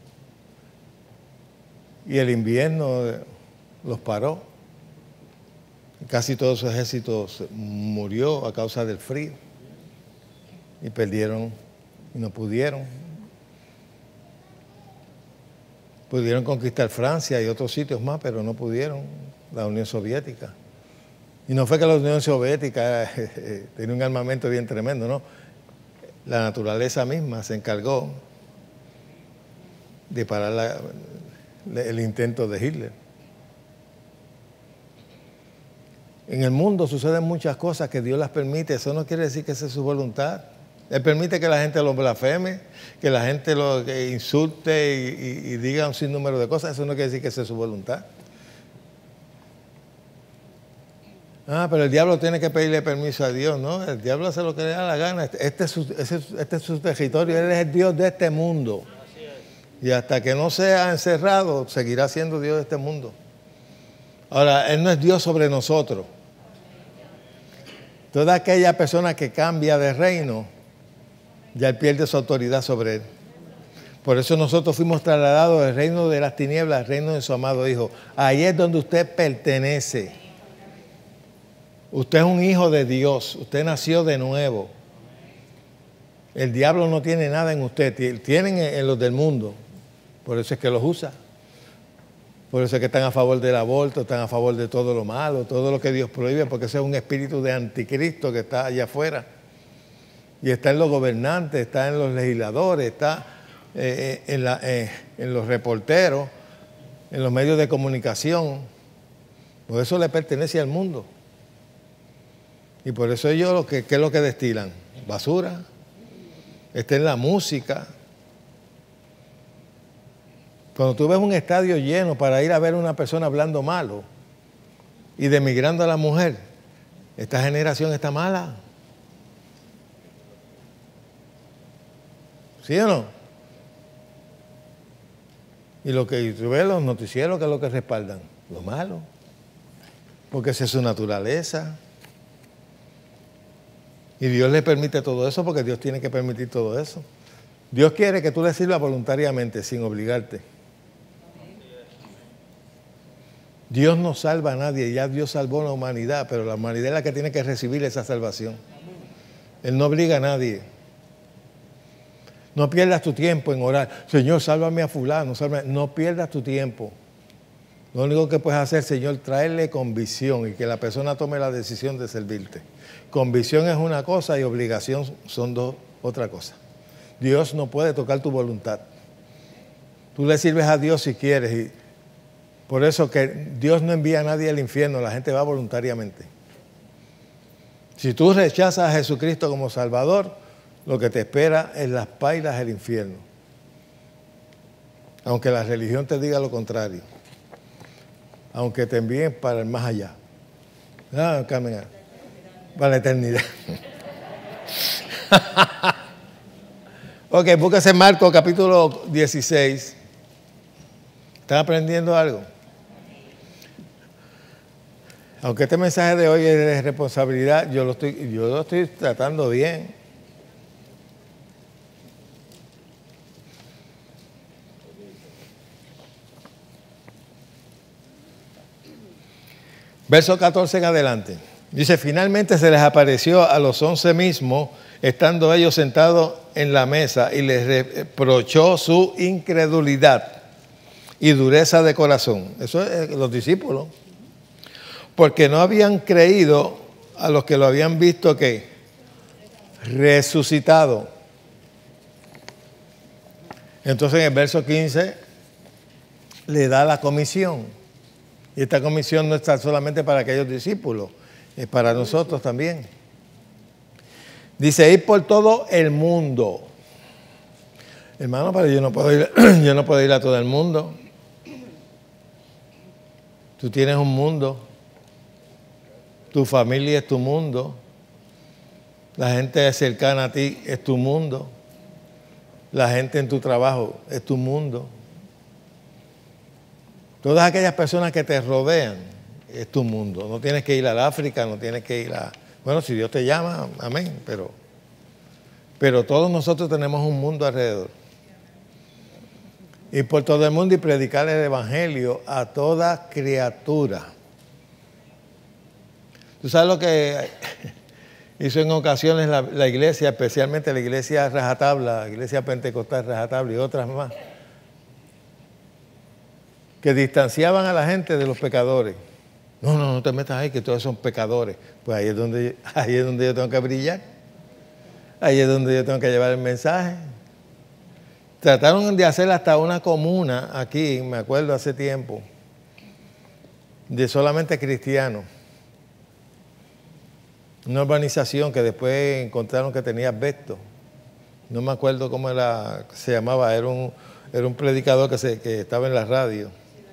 Speaker 4: Y el invierno los paró. Casi todo su ejército murió a causa del frío. Y perdieron y no pudieron. Pudieron conquistar Francia y otros sitios más, pero no pudieron, la Unión Soviética. Y no fue que la Unión Soviética tenía un armamento bien tremendo, no. La naturaleza misma se encargó de parar el intento de Hitler. En el mundo suceden muchas cosas que Dios las permite. Eso no quiere decir que esa es su voluntad. Él permite que la gente lo blasfeme, que la gente lo insulte y diga un sinnúmero de cosas. Eso no quiere decir que esa es su voluntad. Pero el diablo tiene que pedirle permiso a Dios, ¿no? El diablo hace lo que le da la gana. Este es su territorio. Él es el Dios de este mundo. Y hasta que no sea encerrado, seguirá siendo Dios de este mundo. Ahora, Él no es Dios sobre nosotros. Toda aquella persona que cambia de reino, ya Él pierde su autoridad sobre Él. Por eso nosotros fuimos trasladados del reino de las tinieblas al reino de su amado Hijo. Ahí es donde usted pertenece. Usted es un hijo de Dios. Usted nació de nuevo. El diablo no tiene nada en usted. Tienen en los del mundo. Por eso es que los usa. Por eso es que están a favor del aborto, están a favor de todo lo malo, todo lo que Dios prohíbe, porque ese es un espíritu de anticristo que está allá afuera. Y está en los gobernantes, está en los legisladores, está en los reporteros, en los medios de comunicación. Por eso le pertenece al mundo. Y por eso ellos, ¿qué es lo que destilan? Basura. Está en la música. Cuando tú ves un estadio lleno para ir a ver a una persona hablando malo y denigrando a la mujer, esta generación está mala. ¿Sí o no? Y lo que tú ves los noticieros, ¿qué es lo que respaldan? Lo malo. Porque esa es su naturaleza. Y Dios le permite todo eso porque Dios tiene que permitir todo eso. Dios quiere que tú le sirvas voluntariamente, sin obligarte. Dios no salva a nadie, ya Dios salvó a la humanidad, pero la humanidad es la que tiene que recibir esa salvación. Él no obliga a nadie. No pierdas tu tiempo en orar. Señor, sálvame a fulano. No pierdas tu tiempo. Lo único que puedes hacer, Señor, traerle convicción y que la persona tome la decisión de servirte. Convicción es una cosa y obligación son otra cosa. Dios no puede tocar tu voluntad. Tú le sirves a Dios si quieres. Y por eso que Dios no envía a nadie al infierno, la gente va voluntariamente. Si tú rechazas a Jesucristo como Salvador, lo que te espera es las pailas del infierno. Aunque la religión te diga lo contrario. Aunque te envíen para el más allá. Carmen, para la eternidad. Ok, búsquese Marcos capítulo 16. ¿Están aprendiendo algo? Aunque este mensaje de hoy es de responsabilidad, yo lo estoy tratando bien. Verso 14 en adelante. Dice, finalmente se les apareció a los 11 mismos, estando ellos sentados en la mesa, y les reprochó su incredulidad y dureza de corazón. Eso es los discípulos. Porque no habían creído a los que lo habían visto, ¿qué? resucitado. Entonces en el verso 15 le da la comisión. Y esta comisión no está solamente para aquellos discípulos, es para nosotros también. Dice, ir por todo el mundo. Hermano, pero yo no puedo ir a todo el mundo. Tú tienes un mundo. Tu familia es tu mundo. La gente cercana a ti es tu mundo. La gente en tu trabajo es tu mundo. Todas aquellas personas que te rodean es tu mundo. No tienes que ir al África, no tienes que ir a... Bueno, si Dios te llama, amén. Pero todos nosotros tenemos un mundo alrededor. Ir por todo el mundo y predicar el Evangelio a toda criatura. ¿Tú sabes lo que hizo en ocasiones la iglesia, especialmente la iglesia Rajatabla, la iglesia pentecostal Rajatabla y otras más? Que distanciaban a la gente de los pecadores. No te metas ahí, que todos son pecadores. Pues ahí es donde yo tengo que brillar. Ahí es donde yo tengo que llevar el mensaje. Trataron de hacer hasta una comuna aquí, me acuerdo hace tiempo, de solamente cristianos. Una urbanización que después encontraron que tenía asbesto. No me acuerdo cómo se llamaba, era un predicador que estaba en la radio.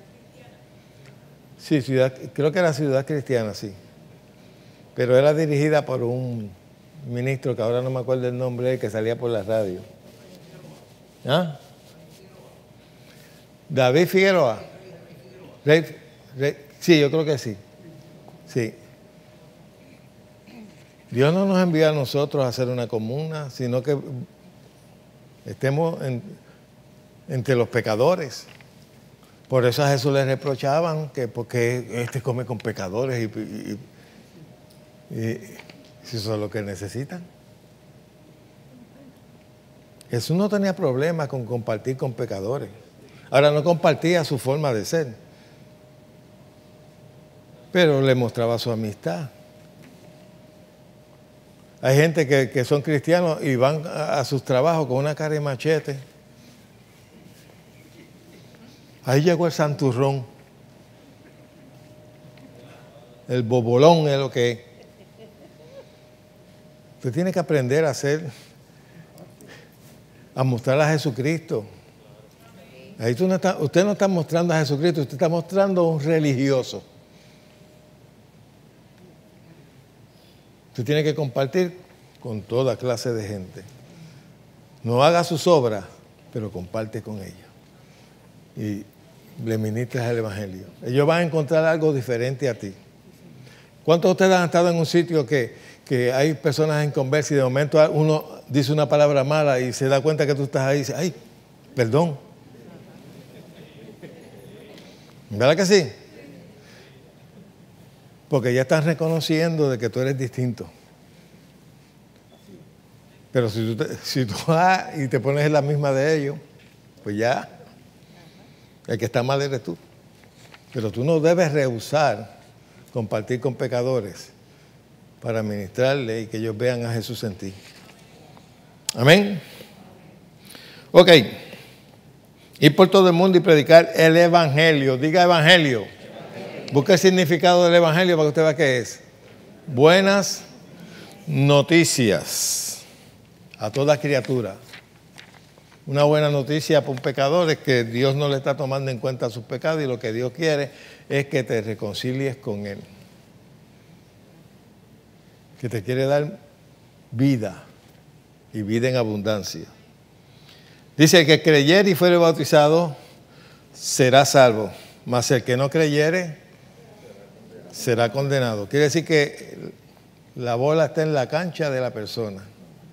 Speaker 4: Sí, creo que era Ciudad Cristiana, sí. Pero era dirigida por un ministro que ahora no me acuerdo el nombre, que salía por la radio. ¿Ah? David Figueroa. Sí, yo creo que sí. Sí. Dios no nos envía a nosotros a hacer una comuna, sino que estemos entre los pecadores. Por eso a Jesús le reprochaban que porque come con pecadores y si eso es lo que necesitan. Jesús no tenía problema con compartir con pecadores. Ahora, no compartía su forma de ser, pero le mostraba su amistad. Hay gente que son cristianos y van a sus trabajos con una cara de machete. Ahí llegó el santurrón. El bobolón es lo que es. Usted tiene que aprender a mostrar a Jesucristo. Ahí usted no está mostrando a Jesucristo, usted está mostrando a un religioso. Usted tiene que compartir con toda clase de gente. No haga sus obras, pero comparte con ellos. Y le ministras el Evangelio. Ellos van a encontrar algo diferente a ti. ¿Cuántos de ustedes han estado en un sitio que hay personas en conversa y de momento uno dice una palabra mala y se da cuenta que tú estás ahí y dice, ay, perdón? ¿Verdad que sí? Porque ya están reconociendo de que tú eres distinto. Pero si tú vas y te pones en la misma de ellos, pues ya, el que está mal eres tú. Pero tú no debes rehusar compartir con pecadores para ministrarle y que ellos vean a Jesús en ti. Amén. Ok. Ir por todo el mundo y predicar el Evangelio. Diga Evangelio. Busca el significado del Evangelio para que usted vea qué es. Buenas noticias a toda criatura. Una buena noticia para un pecador es que Dios no le está tomando en cuenta sus pecados y lo que Dios quiere es que te reconcilies con Él. Que te quiere dar vida y vida en abundancia. Dice que creyere y fuere bautizado será salvo, mas el que no creyere será condenado. Quiere decir que la bola está en la cancha de la persona.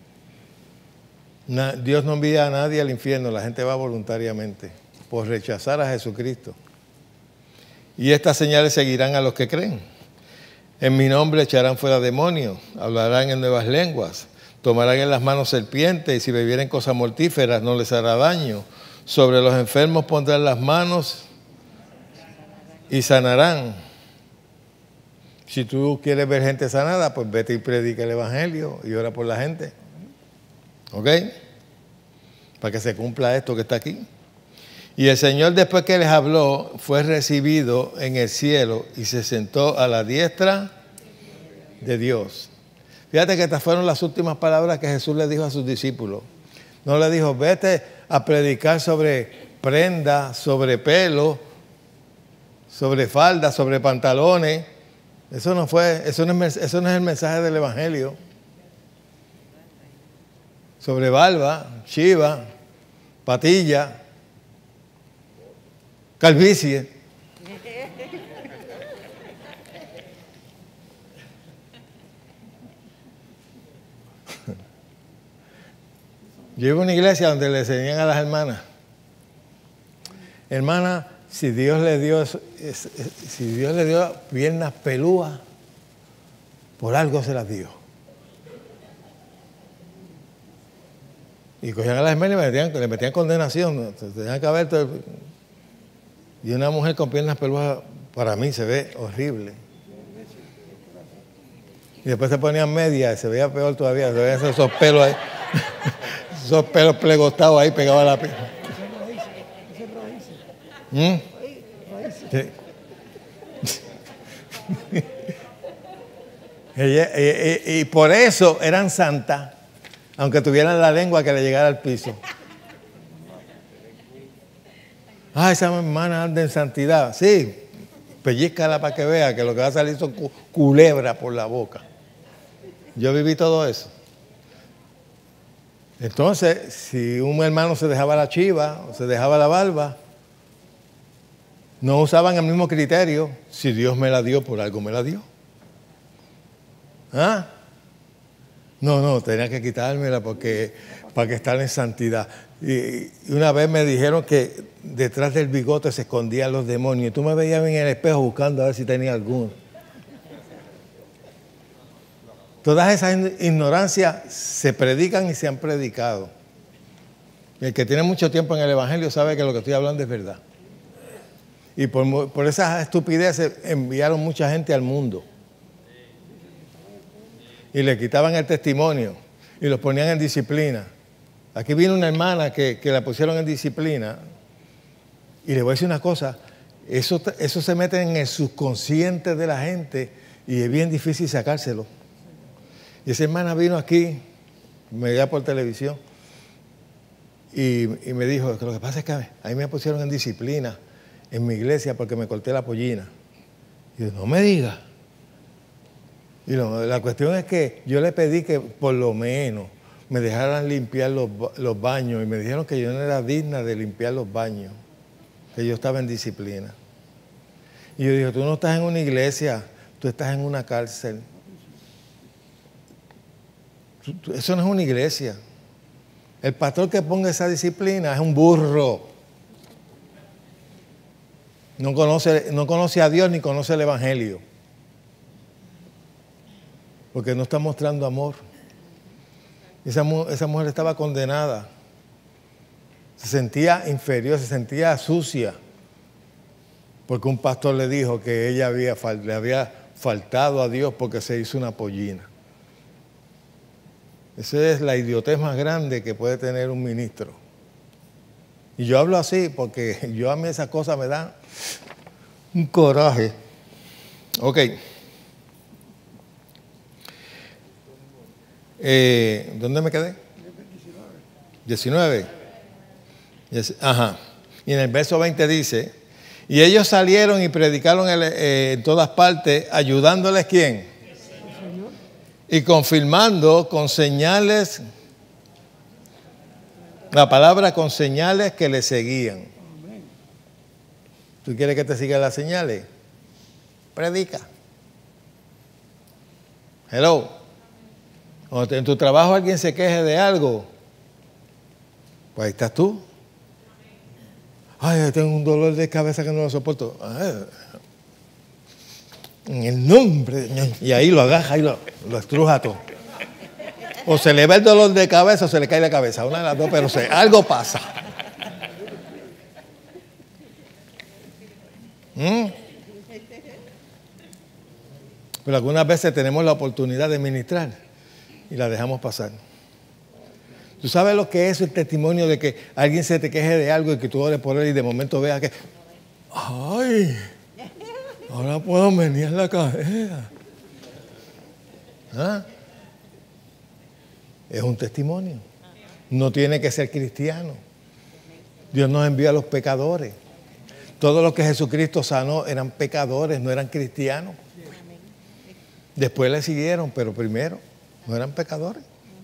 Speaker 4: Dios no envía a nadie al infierno, la gente va voluntariamente por rechazar a Jesucristo. Y estas señales seguirán a los que creen. En mi nombre echarán fuera demonios, hablarán en nuevas lenguas, tomarán en las manos serpientes y si bebieren cosas mortíferas no les hará daño. Sobre los enfermos pondrán las manos y sanarán. Si tú quieres ver gente sanada, pues vete y predica el Evangelio y ora por la gente. ¿Ok? Para que se cumpla esto que está aquí. Y el Señor, después que les habló, fue recibido en el cielo y se sentó a la diestra de Dios. Fíjate que estas fueron las últimas palabras que Jesús le dijo a sus discípulos. No le dijo, vete a predicar sobre prenda, sobre pelo, sobre falda, sobre pantalones. Eso no es el mensaje del Evangelio. Sobre barba, chiva, patilla, calvicie. Yo iba a una iglesia donde le enseñan a las hermanas, hermana, si Dios le dio piernas pelúas, por algo se las dio. Y cogían a las hermanas y le metían condenación. Tenían que haber y una mujer con piernas pelúas, para mí se ve horrible. Y después se ponían medias y se veía peor todavía. Se veían esos pelos ahí. Esos pelos plegostados ahí pegados a la piel. Y por eso eran santas, aunque tuvieran la lengua que le llegara al piso. Esa hermana anda en santidad. Sí, pellízcala para que vea que lo que va a salir son culebras por la boca. Yo viví todo eso. Entonces, si un hermano se dejaba la chiva o se dejaba la barba, no usaban el mismo criterio. Si Dios me la dio, por algo me la dio. No, tenía que quitármela para que estar en santidad. Y una vez me dijeron que detrás del bigote se escondían los demonios. Y tú me veías en el espejo buscando a ver si tenía alguno. Todas esas ignorancias se predican y se han predicado. Y el que tiene mucho tiempo en el Evangelio sabe que lo que estoy hablando es verdad. Y por esas estupideces enviaron mucha gente al mundo. Y le quitaban el testimonio y los ponían en disciplina. Aquí vino una hermana que la pusieron en disciplina. Y le voy a decir una cosa, eso se mete en el subconsciente de la gente y es bien difícil sacárselo. Y esa hermana vino aquí, me veía por televisión, y me dijo, lo que pasa es que a mí me pusieron en disciplina en mi iglesia porque me corté la pollina. Y yo, no me diga. Y la cuestión es que yo le pedí que por lo menos me dejaran limpiar los baños y me dijeron que yo no era digna de limpiar los baños, que yo estaba en disciplina. Y yo dije, tú no estás en una iglesia, tú estás en una cárcel. Eso no es una iglesia. El pastor que ponga esa disciplina es un burro. No conoce a Dios ni conoce el Evangelio. Porque no está mostrando amor. Esa mujer estaba condenada. Se sentía inferior, se sentía sucia. Porque un pastor le dijo que ella le había faltado a Dios porque se hizo una pollina. Esa es la idiotez más grande que puede tener un ministro. Y yo hablo así porque a mí esas cosas me dan un coraje. Ok. ¿Dónde me quedé? 19. Ajá. Y en el verso 20 dice, y ellos salieron y predicaron en todas partes, ayudándoles ¿quién? Y confirmando con señales, la palabra con señales que le seguían. ¿Tú quieres que te sigan las señales? Predica. Hello. Cuando en tu trabajo alguien se queje de algo, pues ahí estás tú. Ay, tengo un dolor de cabeza que no lo soporto. En el nombre de Dios. Y ahí lo agaja y lo estruja todo. O se le va el dolor de cabeza o se le cae la cabeza. Una de las dos, pero algo pasa. Pero algunas veces tenemos la oportunidad de ministrar y la dejamos pasar. ¿Tú sabes lo que es el testimonio de que alguien se te queje de algo y que tú ores por él y de momento veas que, ay, ahora puedo menear la cabeza? ¿Ah? Es un testimonio. No tiene que ser cristiano. Dios nos envía a los pecadores. Todos los que Jesucristo sanó eran pecadores, no eran cristianos. Después le siguieron, pero primero no eran pecadores.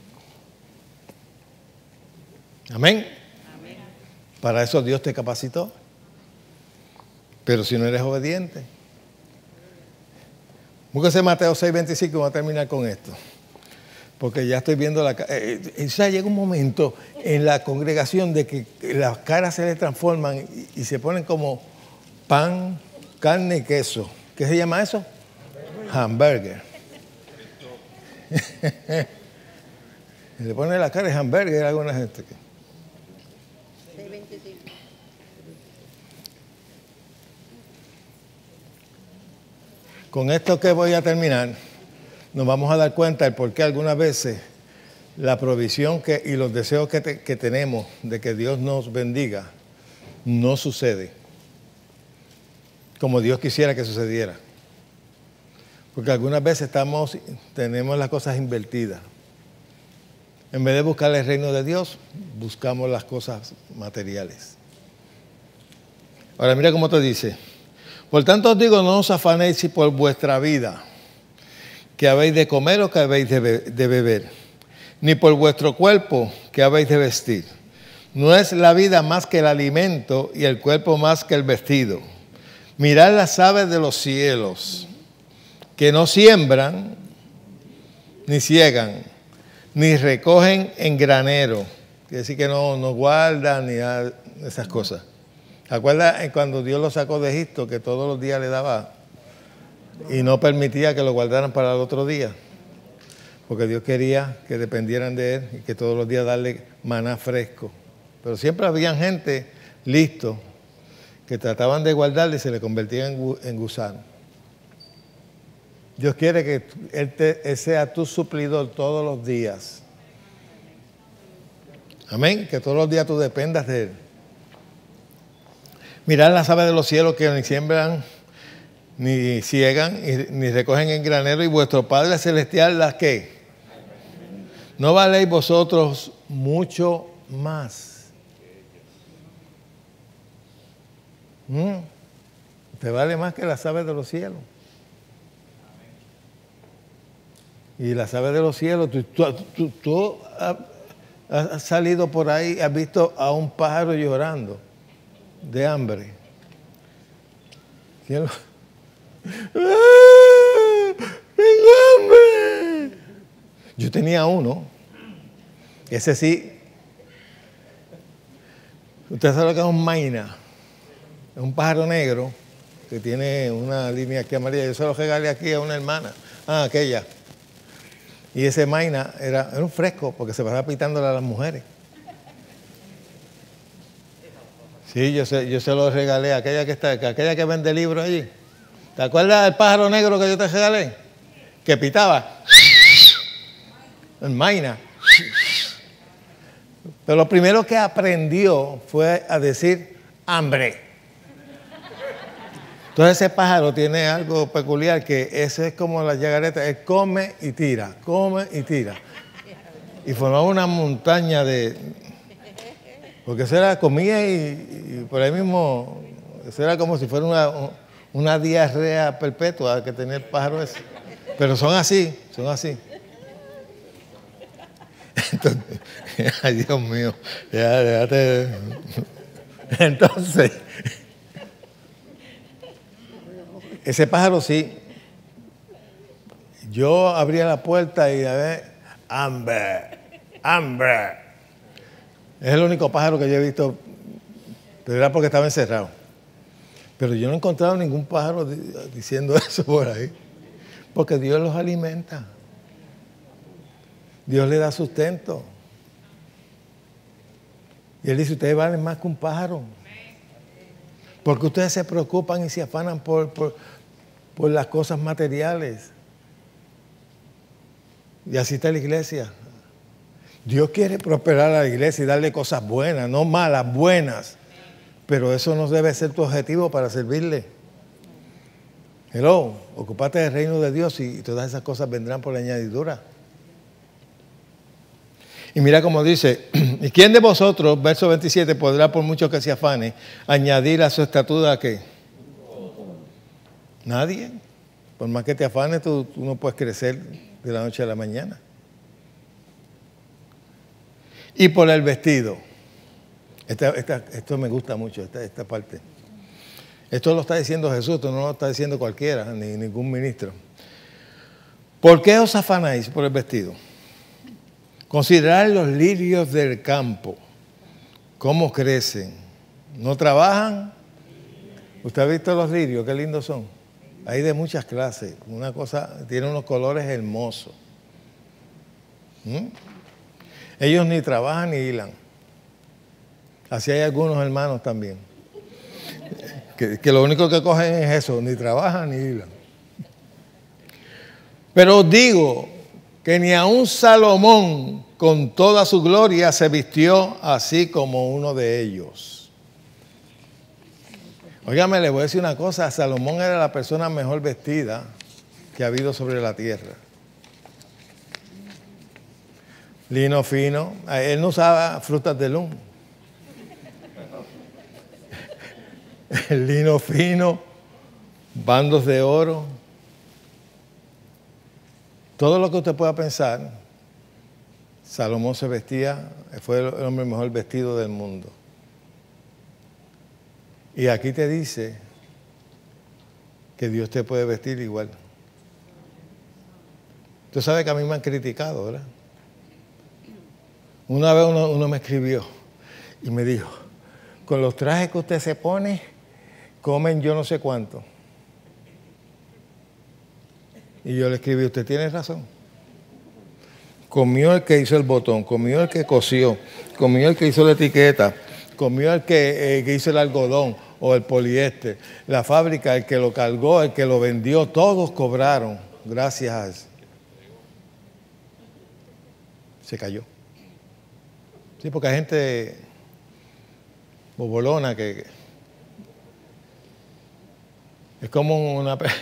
Speaker 4: Amén. Amén. Para eso Dios te capacitó. Pero si no eres obediente. Búsquese Mateo 6:25 y voy a terminar con esto. Porque ya estoy viendo la cara. Llega un momento en la congregación de que las caras se les transforman y se ponen como pan, carne y queso. ¿Qué se llama eso? Hamburger. Le pone la cara de hamburger a alguna gente. Con esto que voy a terminar, nos vamos a dar cuenta de por qué algunas veces la provisión y los deseos que tenemos de que Dios nos bendiga no sucede como Dios quisiera que sucediera. Porque algunas veces tenemos las cosas invertidas. En vez de buscar el reino de Dios, buscamos las cosas materiales. Ahora mira cómo te dice. Por tanto os digo, no os afanéis por vuestra vida, que habéis de comer o que habéis de beber, ni por vuestro cuerpo, que habéis de vestir. No es la vida más que el alimento y el cuerpo más que el vestido. Mirad las aves de los cielos, que no siembran, ni ciegan, ni recogen en granero. Quiere decir que no guardan ni esas cosas. ¿Acuerdas cuando Dios lo sacó de Egipto, que todos los días le daba y no permitía que lo guardaran para el otro día? Porque Dios quería que dependieran de Él y que todos los días darle maná fresco. Pero siempre había gente listo que trataban de guardarle y se le convertían en gusano. Dios quiere que Él sea tu suplidor todos los días. Amén. Que todos los días tú dependas de Él. Mirad las aves de los cielos que ni siembran, ni ciegan, ni recogen en granero, y vuestro Padre Celestial las que. ¿No valéis vosotros mucho más? Te vale más que las aves de los cielos. Y las aves de los cielos, tú has salido por ahí, has visto a un pájaro llorando de hambre. ¿Quién lo? ¡Tengo hambre! Yo tenía uno. Ese sí. Usted sabe lo que es un maina. Es un pájaro negro que tiene una línea aquí amarilla. Yo se lo regalé aquí a una hermana. Aquella. Y ese maina era un fresco porque se pasaba pitándole a las mujeres. Sí, yo se lo regalé a aquella que vende libros allí. ¿Te acuerdas del pájaro negro que yo te regalé? Que pitaba. El maina. Pero lo primero que aprendió fue a decir hambre. Entonces ese pájaro tiene algo peculiar, que ese es como la yagareta, él come y tira, y formaba una montaña de... Porque eso era, comía y por ahí mismo, eso era como si fuera una diarrea perpetua que tenía el pájaro ese. Pero son así. Entonces, ay Dios mío, ya déjate. Entonces, ese pájaro sí, yo abría la puerta y a ver, hambre. Es el único pájaro que yo he visto, pero era porque estaba encerrado. Pero yo no he encontrado ningún pájaro diciendo eso por ahí, porque Dios los alimenta. Dios le da sustento. Y Él dice, ustedes valen más que un pájaro. Porque ustedes se preocupan y se afanan por las cosas materiales. Y así está la iglesia. Dios quiere prosperar a la iglesia y darle cosas buenas, no malas, buenas. Pero eso no debe ser tu objetivo para servirle. Hello, ocúpate del reino de Dios y todas esas cosas vendrán por la añadidura. Y mira cómo dice, ¿y quién de vosotros, verso 27, podrá, por mucho que se afane, añadir a su estatura qué? Nadie. Por más que te afanes, tú no puedes crecer de la noche a la mañana. Y por el vestido. Esto me gusta mucho, esta parte. Esto lo está diciendo Jesús, esto no lo está diciendo cualquiera, ni ningún ministro. ¿Por qué os afanáis por el vestido? Considerad los lirios del campo, cómo crecen. ¿No trabajan? ¿Usted ha visto los lirios? Qué lindos son. Hay de muchas clases. Una cosa, tiene unos colores hermosos. Ellos ni trabajan ni hilan. Así hay algunos hermanos también. Que lo único que cogen es eso, ni trabajan ni hilan. Pero os digo que ni aun Salomón con toda su gloria se vistió así como uno de ellos. Óigame, le voy a decir una cosa, Salomón era la persona mejor vestida que ha habido sobre la tierra. Lino fino, él no usaba frutas de lum. El lino fino, bandos de oro, todo lo que usted pueda pensar, Salomón se vestía, fue el hombre mejor vestido del mundo. Y aquí te dice que Dios te puede vestir igual. Tú sabes que a mí me han criticado, ¿verdad? Una vez uno me escribió y me dijo, con los trajes que usted se pone, comen yo no sé cuánto. Y yo le escribí, usted tiene razón. Comió el que hizo el botón, comió el que cosió, comió el que hizo la etiqueta, comió el que hizo el algodón o el poliéster. La fábrica, el que lo cargó, el que lo vendió, todos cobraron gracias a eso. Se cayó. Sí, porque hay gente bobolona que es como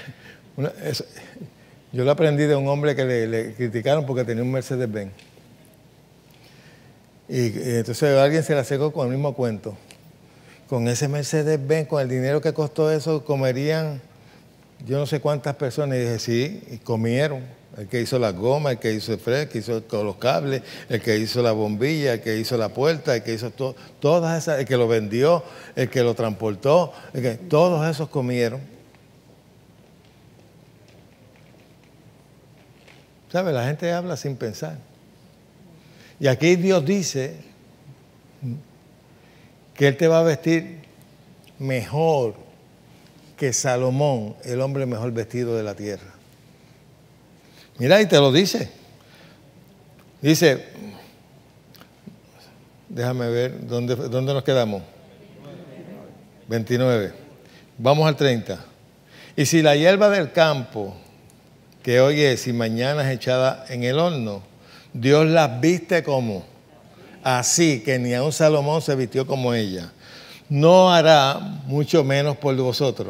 Speaker 4: yo lo aprendí de un hombre que le criticaron porque tenía un Mercedes-Benz. Y entonces alguien se la secó con el mismo cuento. Con ese Mercedes-Benz, con el dinero que costó eso, comerían yo no sé cuántas personas. Y dije, sí, y comieron. El que hizo las gomas, el que hizo el freno, el que hizo los cables, el que hizo la bombilla, el que hizo la puerta, el que hizo todas esas, el que lo vendió, el que lo transportó, todos esos comieron. ¿Sabe? La gente habla sin pensar. Y aquí Dios dice que Él te va a vestir mejor que Salomón, el hombre mejor vestido de la tierra. Mira, y te lo dice. Dice, déjame ver, ¿dónde nos quedamos? 29. Vamos al 30. Y si la hierba del campo, que hoy es y mañana es echada en el horno, Dios las viste como así, que ni aun Salomón se vistió como ella, no hará mucho menos por vosotros.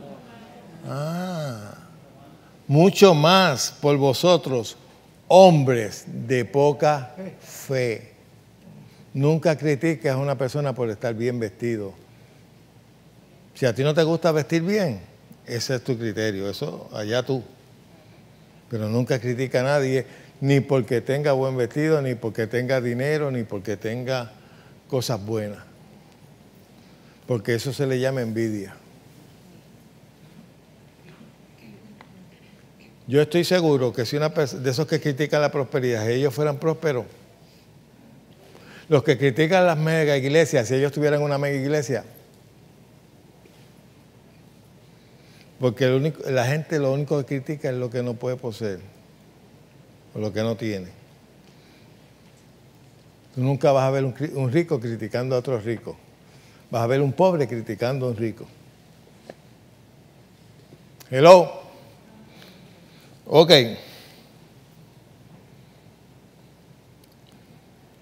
Speaker 4: Mucho más por vosotros, hombres de poca fe. Nunca critiques a una persona por estar bien vestido. Si a ti no te gusta vestir bien, ese es tu criterio, eso allá tú. Pero nunca critica a nadie, ni porque tenga buen vestido, ni porque tenga dinero, ni porque tenga cosas buenas. Porque eso se le llama envidia. Yo estoy seguro que si una persona de esos que critican la prosperidad, si ellos fueran prósperos, los que critican las mega iglesias, si ellos tuvieran una mega iglesia, porque la gente lo único que critica es lo que no puede poseer, o lo que no tiene. Tú nunca vas a ver un rico criticando a otro rico. Vas a ver un pobre criticando a un rico. Hello. Ok.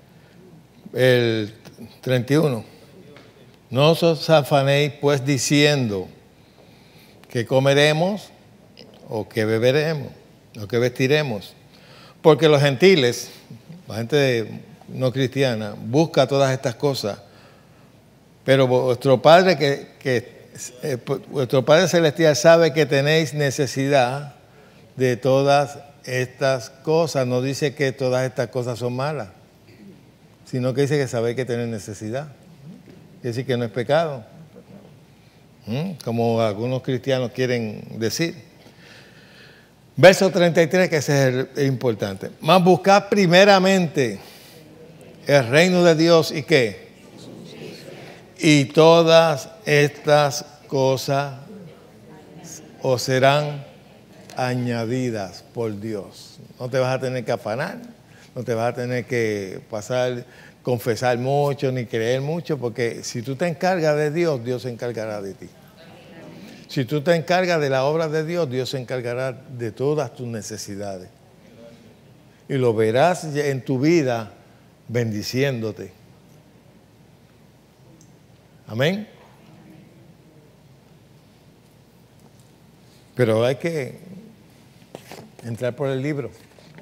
Speaker 4: el 31. No os afanéis pues diciendo que comeremos o que beberemos o que vestiremos, porque los gentiles, la gente no cristiana, busca todas estas cosas, pero vuestro Padre vuestro Padre Celestial sabe que tenéis necesidad de todas estas cosas. No dice que todas estas cosas son malas, sino que dice que sabéis que tenéis necesidad. Quiere decir que no es pecado, como algunos cristianos quieren decir. Verso 33, que ese es el importante. Mas buscad primeramente el reino de Dios y ¿qué? Y todas estas cosas os serán añadidas por Dios. No te vas a tener que afanar, no te vas a tener que confesar mucho ni creer mucho, porque si tú te encargas de Dios, Dios se encargará de ti. Si tú te encargas de la obra de Dios, Dios se encargará de todas tus necesidades. Y lo verás en tu vida bendiciéndote. Amén. Pero hay que entrar por el libro.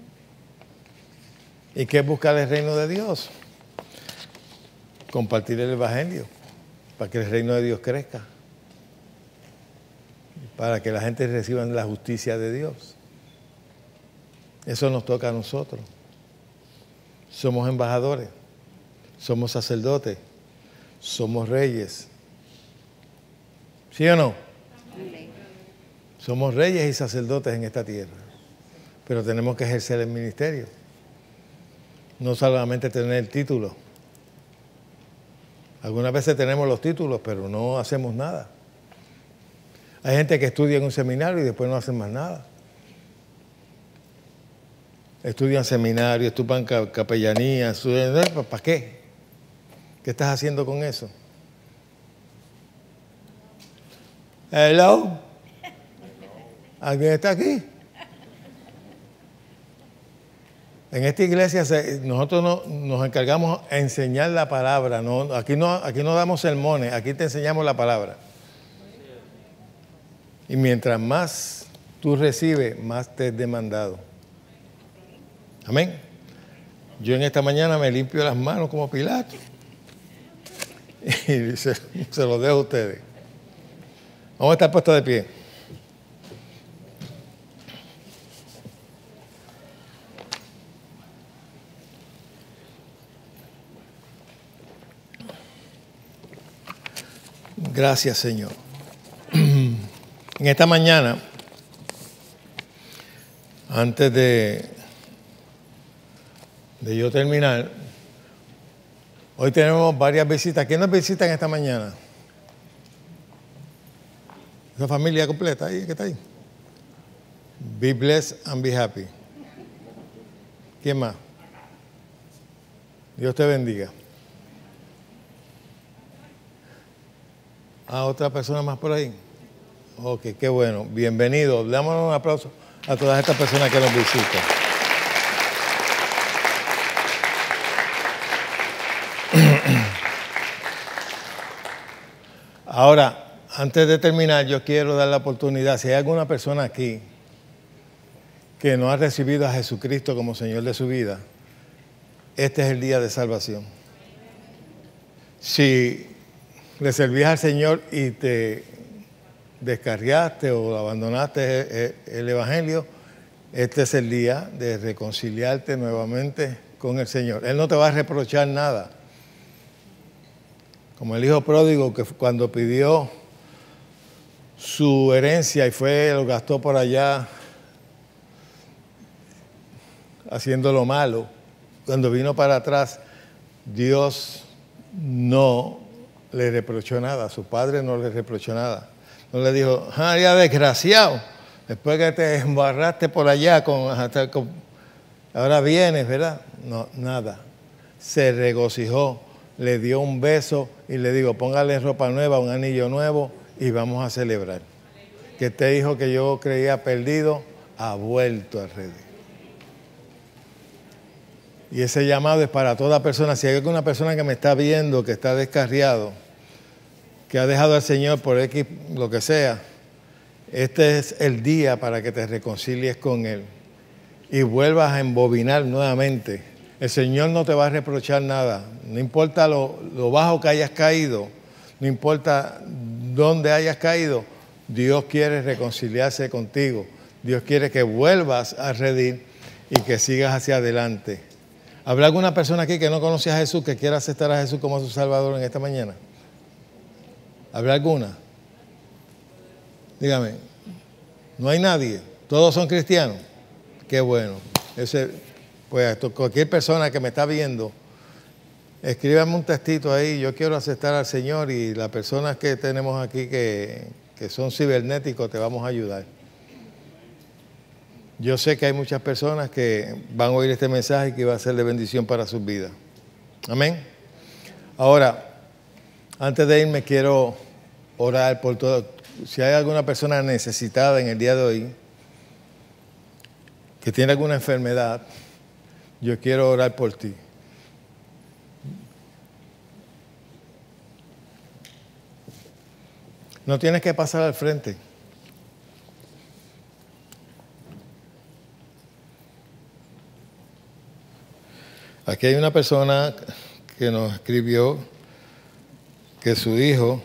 Speaker 4: ¿Y qué es buscar el reino de Dios? Compartir el evangelio para que el reino de Dios crezca, para que la gente reciba la justicia de Dios. Eso nos toca a nosotros. Somos embajadores, somos sacerdotes, somos reyes. ¿Sí o no? Somos reyes y sacerdotes en esta tierra, pero tenemos que ejercer el ministerio. No solamente tener el título. Algunas veces tenemos los títulos, pero no hacemos nada. Hay gente que estudia en un seminario y después no hacen más nada. Estudian seminario, estudian capellanía, ¿para qué? ¿Qué estás haciendo con eso? Hello. ¿Alguien está aquí? En esta iglesia nosotros nos encargamos de enseñar la palabra. Aquí no damos sermones, aquí te enseñamos la palabra. Y mientras más tú recibes, más te es demandado. Amén. Yo en esta mañana me limpio las manos como Pilato. Y se lo dejo a ustedes. Vamos a estar puestos de pie. Gracias, Señor. En esta mañana, antes de yo terminar, hoy tenemos varias visitas. ¿Quién nos visita en esta mañana? Esa familia completa ahí, ¿qué está ahí? Be blessed and be happy. ¿Quién más? Dios te bendiga. ¿Otra persona más por ahí? Ok, qué bueno. Bienvenido. Damos un aplauso a todas estas personas que nos visitan. Ahora, antes de terminar, yo quiero dar la oportunidad, si hay alguna persona aquí que no ha recibido a Jesucristo como Señor de su vida, este es el día de salvación. Si le servías al Señor y te descarriaste o abandonaste el Evangelio, este es el día de reconciliarte nuevamente con el Señor. Él no te va a reprochar nada. Como el hijo pródigo que cuando pidió su herencia y lo gastó por allá haciendo lo malo, cuando vino para atrás, Dios no le reprochó nada, su padre no le reprochó nada. No le dijo, ya desgraciado, después que te embarraste por allá, ahora vienes, ¿verdad? No, nada. Se regocijó, le dio un beso y le dijo, póngale ropa nueva, un anillo nuevo y vamos a celebrar. Que este hijo que yo creía perdido ha vuelto a redimir. Y ese llamado es para toda persona. Si hay alguna persona que me está viendo, que está descarriado, que ha dejado al Señor por X, lo que sea, este es el día para que te reconcilies con Él y vuelvas a embobinar nuevamente. El Señor no te va a reprochar nada. No importa lo bajo que hayas caído, no importa dónde hayas caído, Dios quiere reconciliarse contigo. Dios quiere que vuelvas a redimir y que sigas hacia adelante. ¿Habrá alguna persona aquí que no conoce a Jesús, que quiera aceptar a Jesús como su Salvador en esta mañana? ¿Habrá alguna? Dígame. ¿No hay nadie? ¿Todos son cristianos? Qué bueno. Pues cualquier persona que me está viendo, escríbame un textito ahí. Yo quiero aceptar al Señor, y las personas que tenemos aquí que son cibernéticos te vamos a ayudar. Yo sé que hay muchas personas que van a oír este mensaje y que va a ser de bendición para sus vidas. Amén. Ahora, antes de irme, quiero orar por todo. Si hay alguna persona necesitada en el día de hoy, que tiene alguna enfermedad, yo quiero orar por ti. No tienes que pasar al frente. Aquí hay una persona que nos escribió que su hijo,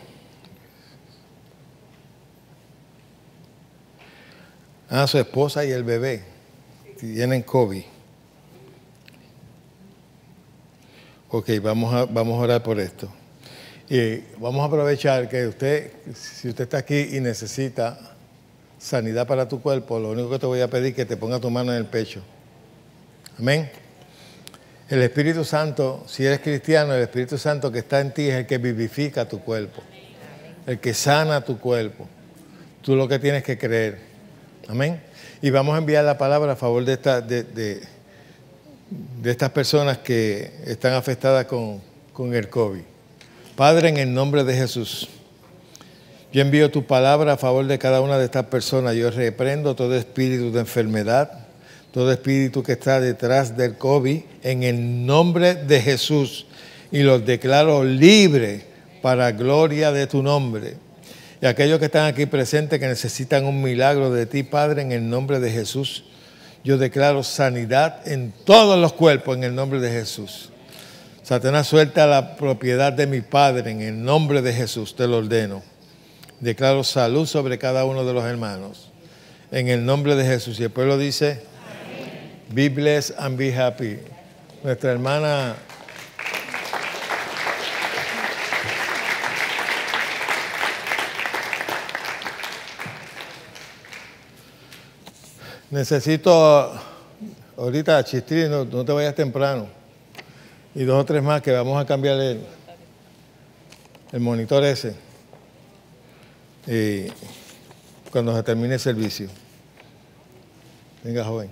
Speaker 4: su esposa y el bebé tienen COVID. Ok, vamos a orar por esto. Y vamos a aprovechar que si usted está aquí y necesita sanidad para tu cuerpo, lo único que te voy a pedir es que te ponga tu mano en el pecho. Amén. El Espíritu Santo, si eres cristiano, el Espíritu Santo que está en ti es el que vivifica tu cuerpo, el que sana tu cuerpo. Tú lo que tienes que creer. Amén. Y vamos a enviar la palabra a favor de estas personas que están afectadas con el COVID. Padre, en el nombre de Jesús, yo envío tu palabra a favor de cada una de estas personas. Yo reprendo todo espíritu de enfermedad, todo espíritu que está detrás del COVID, en el nombre de Jesús, y los declaro libres para gloria de tu nombre. Y aquellos que están aquí presentes que necesitan un milagro de ti, Padre, en el nombre de Jesús, yo declaro sanidad en todos los cuerpos en el nombre de Jesús. Satanás, suelta la propiedad de mi Padre en el nombre de Jesús, te lo ordeno. Declaro salud sobre cada uno de los hermanos en el nombre de Jesús. Y el pueblo dice: be blessed and be happy. Nuestra hermana necesito ahorita, Chistri, no te vayas temprano. Y 2 o 3 más que vamos a cambiar el monitor ese. Y cuando se termine el servicio. Venga, joven.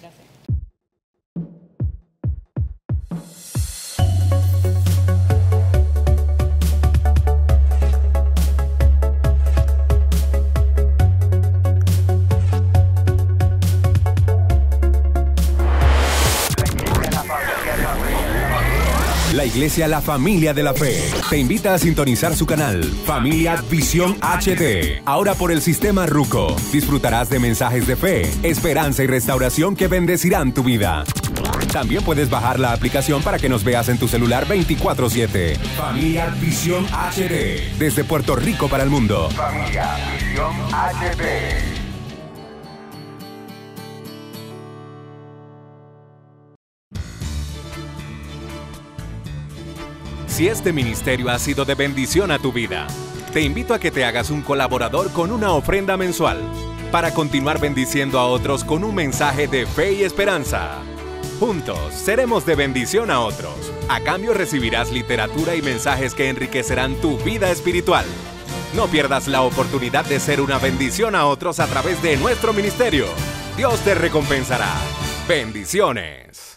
Speaker 5: La Iglesia La Familia de la Fe te invita a sintonizar su canal Familia Visión HD. Ahora por el sistema Ruco disfrutarás de mensajes de fe, esperanza y restauración que bendecirán tu vida. También puedes bajar la aplicación para que nos veas en tu celular 24/7. Familia Visión HD. Desde Puerto Rico para el mundo. Familia Visión HD. Si este ministerio ha sido de bendición a tu vida, te invito a que te hagas un colaborador con una ofrenda mensual para continuar bendiciendo a otros con un mensaje de fe y esperanza. Juntos seremos de bendición a otros. A cambio recibirás literatura y mensajes que enriquecerán tu vida espiritual. No pierdas la oportunidad de ser una bendición a otros a través de nuestro ministerio. Dios te recompensará. Bendiciones.